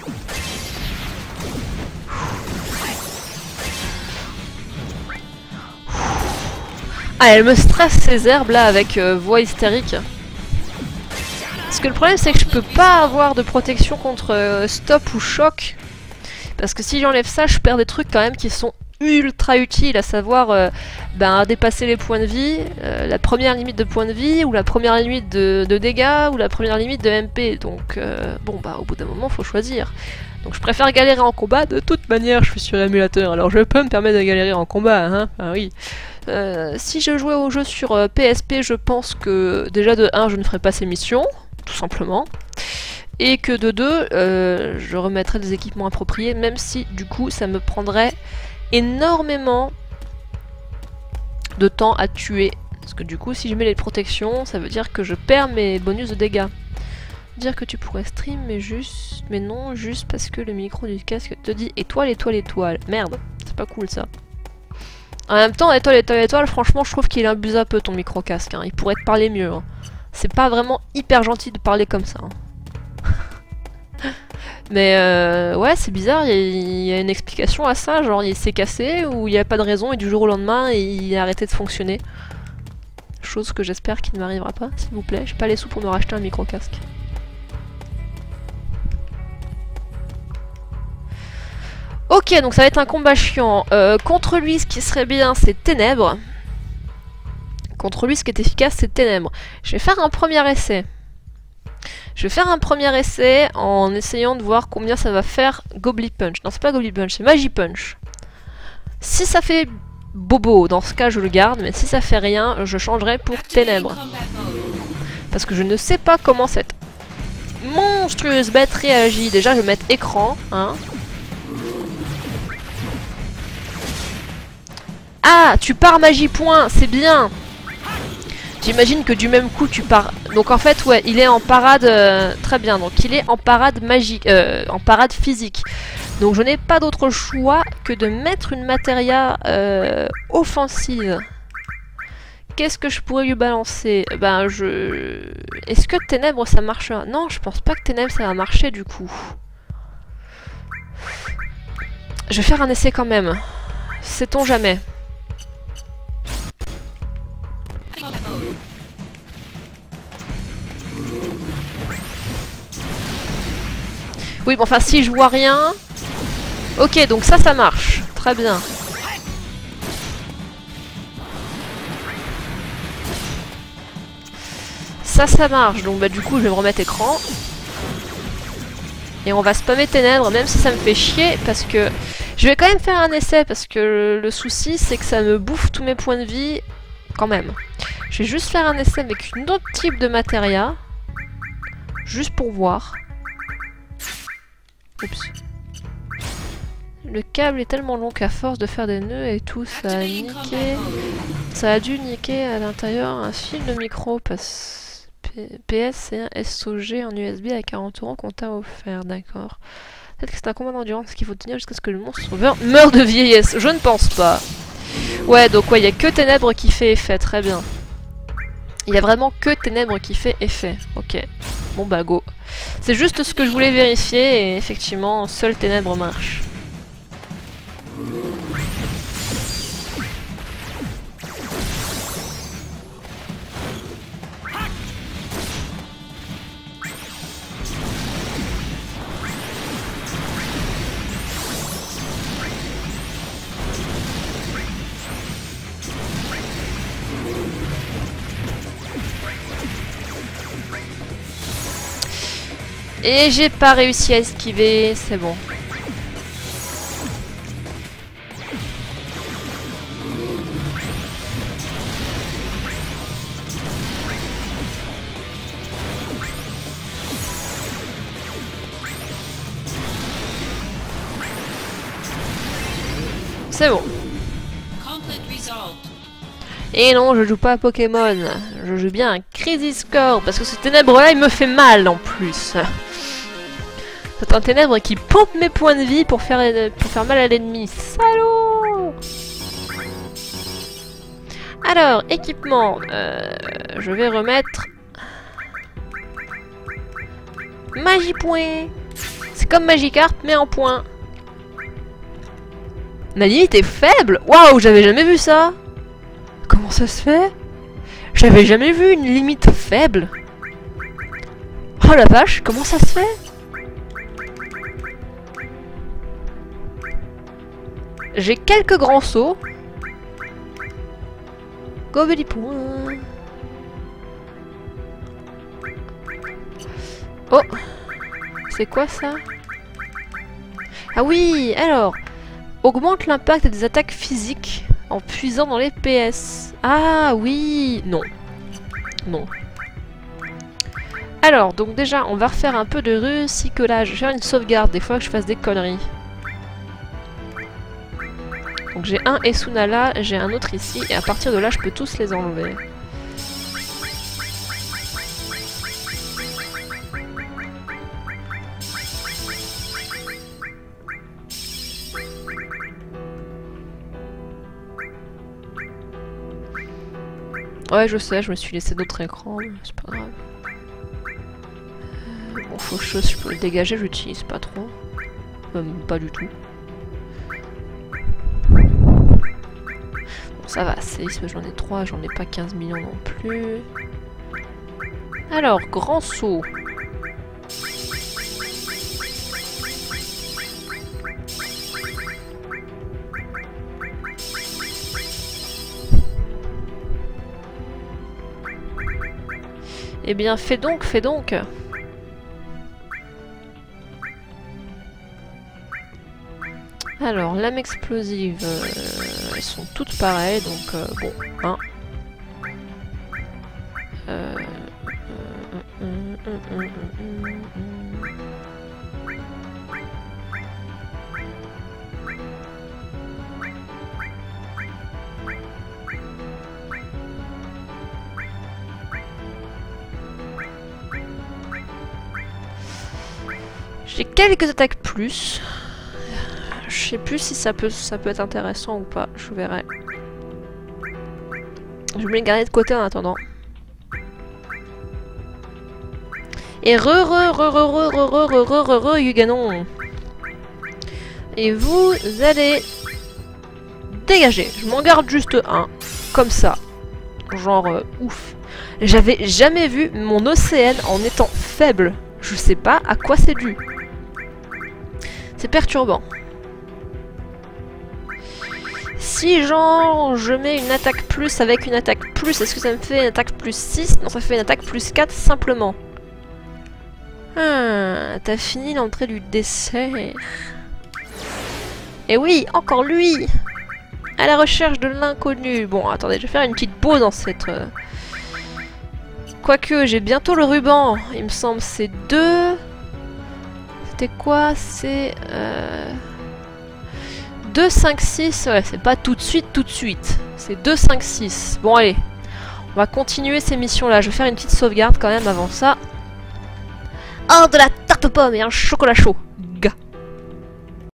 S1: Ah, elle me stresse ces herbes là avec euh, voix hystérique. Parce que le problème c'est que je peux pas avoir de protection contre euh, stop ou choc. Parce que si j'enlève ça, je perds des trucs quand même qui sont ultra utiles, à savoir euh, ben, dépasser les points de vie, euh, la première limite de points de vie, ou la première limite de, de dégâts, ou la première limite de M P. Donc euh, bon bah au bout d'un moment faut choisir. Donc je préfère galérer en combat, de toute manière je suis sur émulateur, alors je peux me permettre de galérer en combat, hein, ah oui. Euh, si je jouais au jeu sur euh, P S P, je pense que déjà de un je ne ferais pas ces missions, tout simplement. Et que de deux, euh, je remettrais des équipements appropriés, même si du coup ça me prendrait énormément de temps à tuer. Parce que du coup si je mets les protections, ça veut dire que je perds mes bonus de dégâts. Dire que tu pourrais stream, mais juste... Mais non, juste parce que le micro du casque te dit étoile, étoile, étoile. Merde, c'est pas cool ça. En même temps, étoile, étoile, étoile, franchement je trouve qu'il abuse un peu ton micro casque. Hein. Il pourrait te parler mieux. Hein. C'est pas vraiment hyper gentil de parler comme ça. Hein. Mais euh, ouais, c'est bizarre, il y, y a une explication à ça, genre il s'est cassé ou il n'y a pas de raison et du jour au lendemain il a arrêté de fonctionner. Chose que j'espère qu'il ne m'arrivera pas, s'il vous plaît. J'ai pas les sous pour me racheter un micro-casque. Ok, donc ça va être un combat chiant. Euh, contre lui, ce qui serait bien, c'est Ténèbres. Contre lui, ce qui est efficace, c'est Ténèbres. Je vais faire un premier essai. Je vais faire un premier essai en essayant de voir combien ça va faire Gobbly Punch. Non, c'est pas Gobbly Punch, c'est Magi Punch. Si ça fait bobo, dans ce cas je le garde, mais si ça fait rien, je changerai pour Ténèbres. Parce que je ne sais pas comment cette monstrueuse bête réagit. Déjà, je vais mettre écran, hein. Ah, tu pars Magie Point, c'est bien. J'imagine que du même coup tu pars... Donc en fait, ouais, il est en parade... Euh, très bien, donc il est en parade magique, euh, en parade physique. Donc je n'ai pas d'autre choix que de mettre une matéria euh, offensive qu'est-ce que je pourrais lui balancer? Ben, je... Est-ce que ténèbres, ça marchera? Non, je pense pas que ténèbres, ça va marcher, du coup. Je vais faire un essai quand même. Sait-on jamais? Oui, bon, enfin, si je vois rien... Ok, donc ça, ça marche. Très bien. Ça, ça marche. Donc, bah, du coup, je vais me remettre écran. Et on va spammer ténèbres, même si ça me fait chier, parce que... Je vais quand même faire un essai, parce que le, le souci, c'est que ça me bouffe tous mes points de vie, quand même. Je vais juste faire un essai avec une autre type de matéria. Juste pour voir. Oups. Le câble est tellement long qu'à force de faire des nœuds et tout, ça a niqué... Ça a dû niquer à l'intérieur un fil de micro, parce... P S et un S O G en U S B à quarante euros qu'on t'a offert, d'accord. Peut-être que c'est un combat d'endurance qu'il faut tenir jusqu'à ce que le monstre sauveur meure de vieillesse. Je ne pense pas. Ouais, donc ouais, il n'y a que ténèbres qui fait effet, très bien. Il y a vraiment que ténèbres qui fait effet. Ok. Bon bah go. C'est juste ce que je voulais vérifier et effectivement, seul ténèbres marche. Et j'ai pas réussi à esquiver, c'est bon. C'est bon. Et non, je joue pas à Pokémon. Je joue bien à Crisis Core, parce que ce ténèbre-là, il me fait mal en plus. C'est un ténèbre qui pompe mes points de vie pour faire, pour faire mal à l'ennemi. Salaud! Alors, équipement. Euh, je vais remettre... Magipoint. C'est comme Magikarp, mais en point. La limite est faible? Waouh, j'avais jamais vu ça! Comment ça se fait? J'avais jamais vu une limite faible. Oh la vache, comment ça se fait? J'ai quelques grands sauts. Gobelipoint. Oh! C'est quoi ça? Ah oui, alors... Augmente l'impact des attaques physiques en puisant dans les P S. Ah oui! Non. Non. Alors, donc déjà, on va refaire un peu de recyclage. Je vais faire une sauvegarde des fois que je fasse des conneries. Donc j'ai un Esuna là, j'ai un autre ici, et à partir de là, je peux tous les enlever. Ouais, je sais, je me suis laissé d'autres écrans, mais c'est pas grave. Euh, bon, faut que je peux le dégager, j'utilise pas trop. Même pas du tout. Bon, ça va, séisme, j'en ai trois, j'en ai pas quinze millions non plus. Alors, grand saut. Eh bien, fais donc, fais donc. Alors, lame explosive, euh, elles sont toutes pareilles, donc euh, bon, hein. Euh, euh, euh, euh, euh, euh, euh, euh. J'ai quelques attaques plus. Je sais plus si ça peut, ça peut être intéressant ou pas, je verrai. Je vais me les garder de côté en attendant. Et re re re re re re re re re re re Yuganon. Et vous allez dégager. Je m'en garde juste un. Comme ça. Genre euh, ouf. J'avais jamais vu mon Océane en étant faible. Je sais pas à quoi c'est dû. C'est perturbant. Si genre je mets une attaque plus avec une attaque plus, est-ce que ça me fait une attaque plus six? Non, ça fait une attaque plus quatre simplement. Ah, t'as fini l'entrée du dessert. Et oui, encore lui. À la recherche de l'inconnu. Bon, attendez, je vais faire une petite pause dans cette... Euh... Quoique, j'ai bientôt le ruban. Il me semble c'est deux... C'était quoi? C'est... Euh... deux, cinq, six. Ouais, c'est pas tout de suite, tout de suite. C'est deux, cinq, six. Bon, allez. On va continuer ces missions-là. Je vais faire une petite sauvegarde quand même avant ça. Oh, de la tarte aux pommes et un chocolat chaud.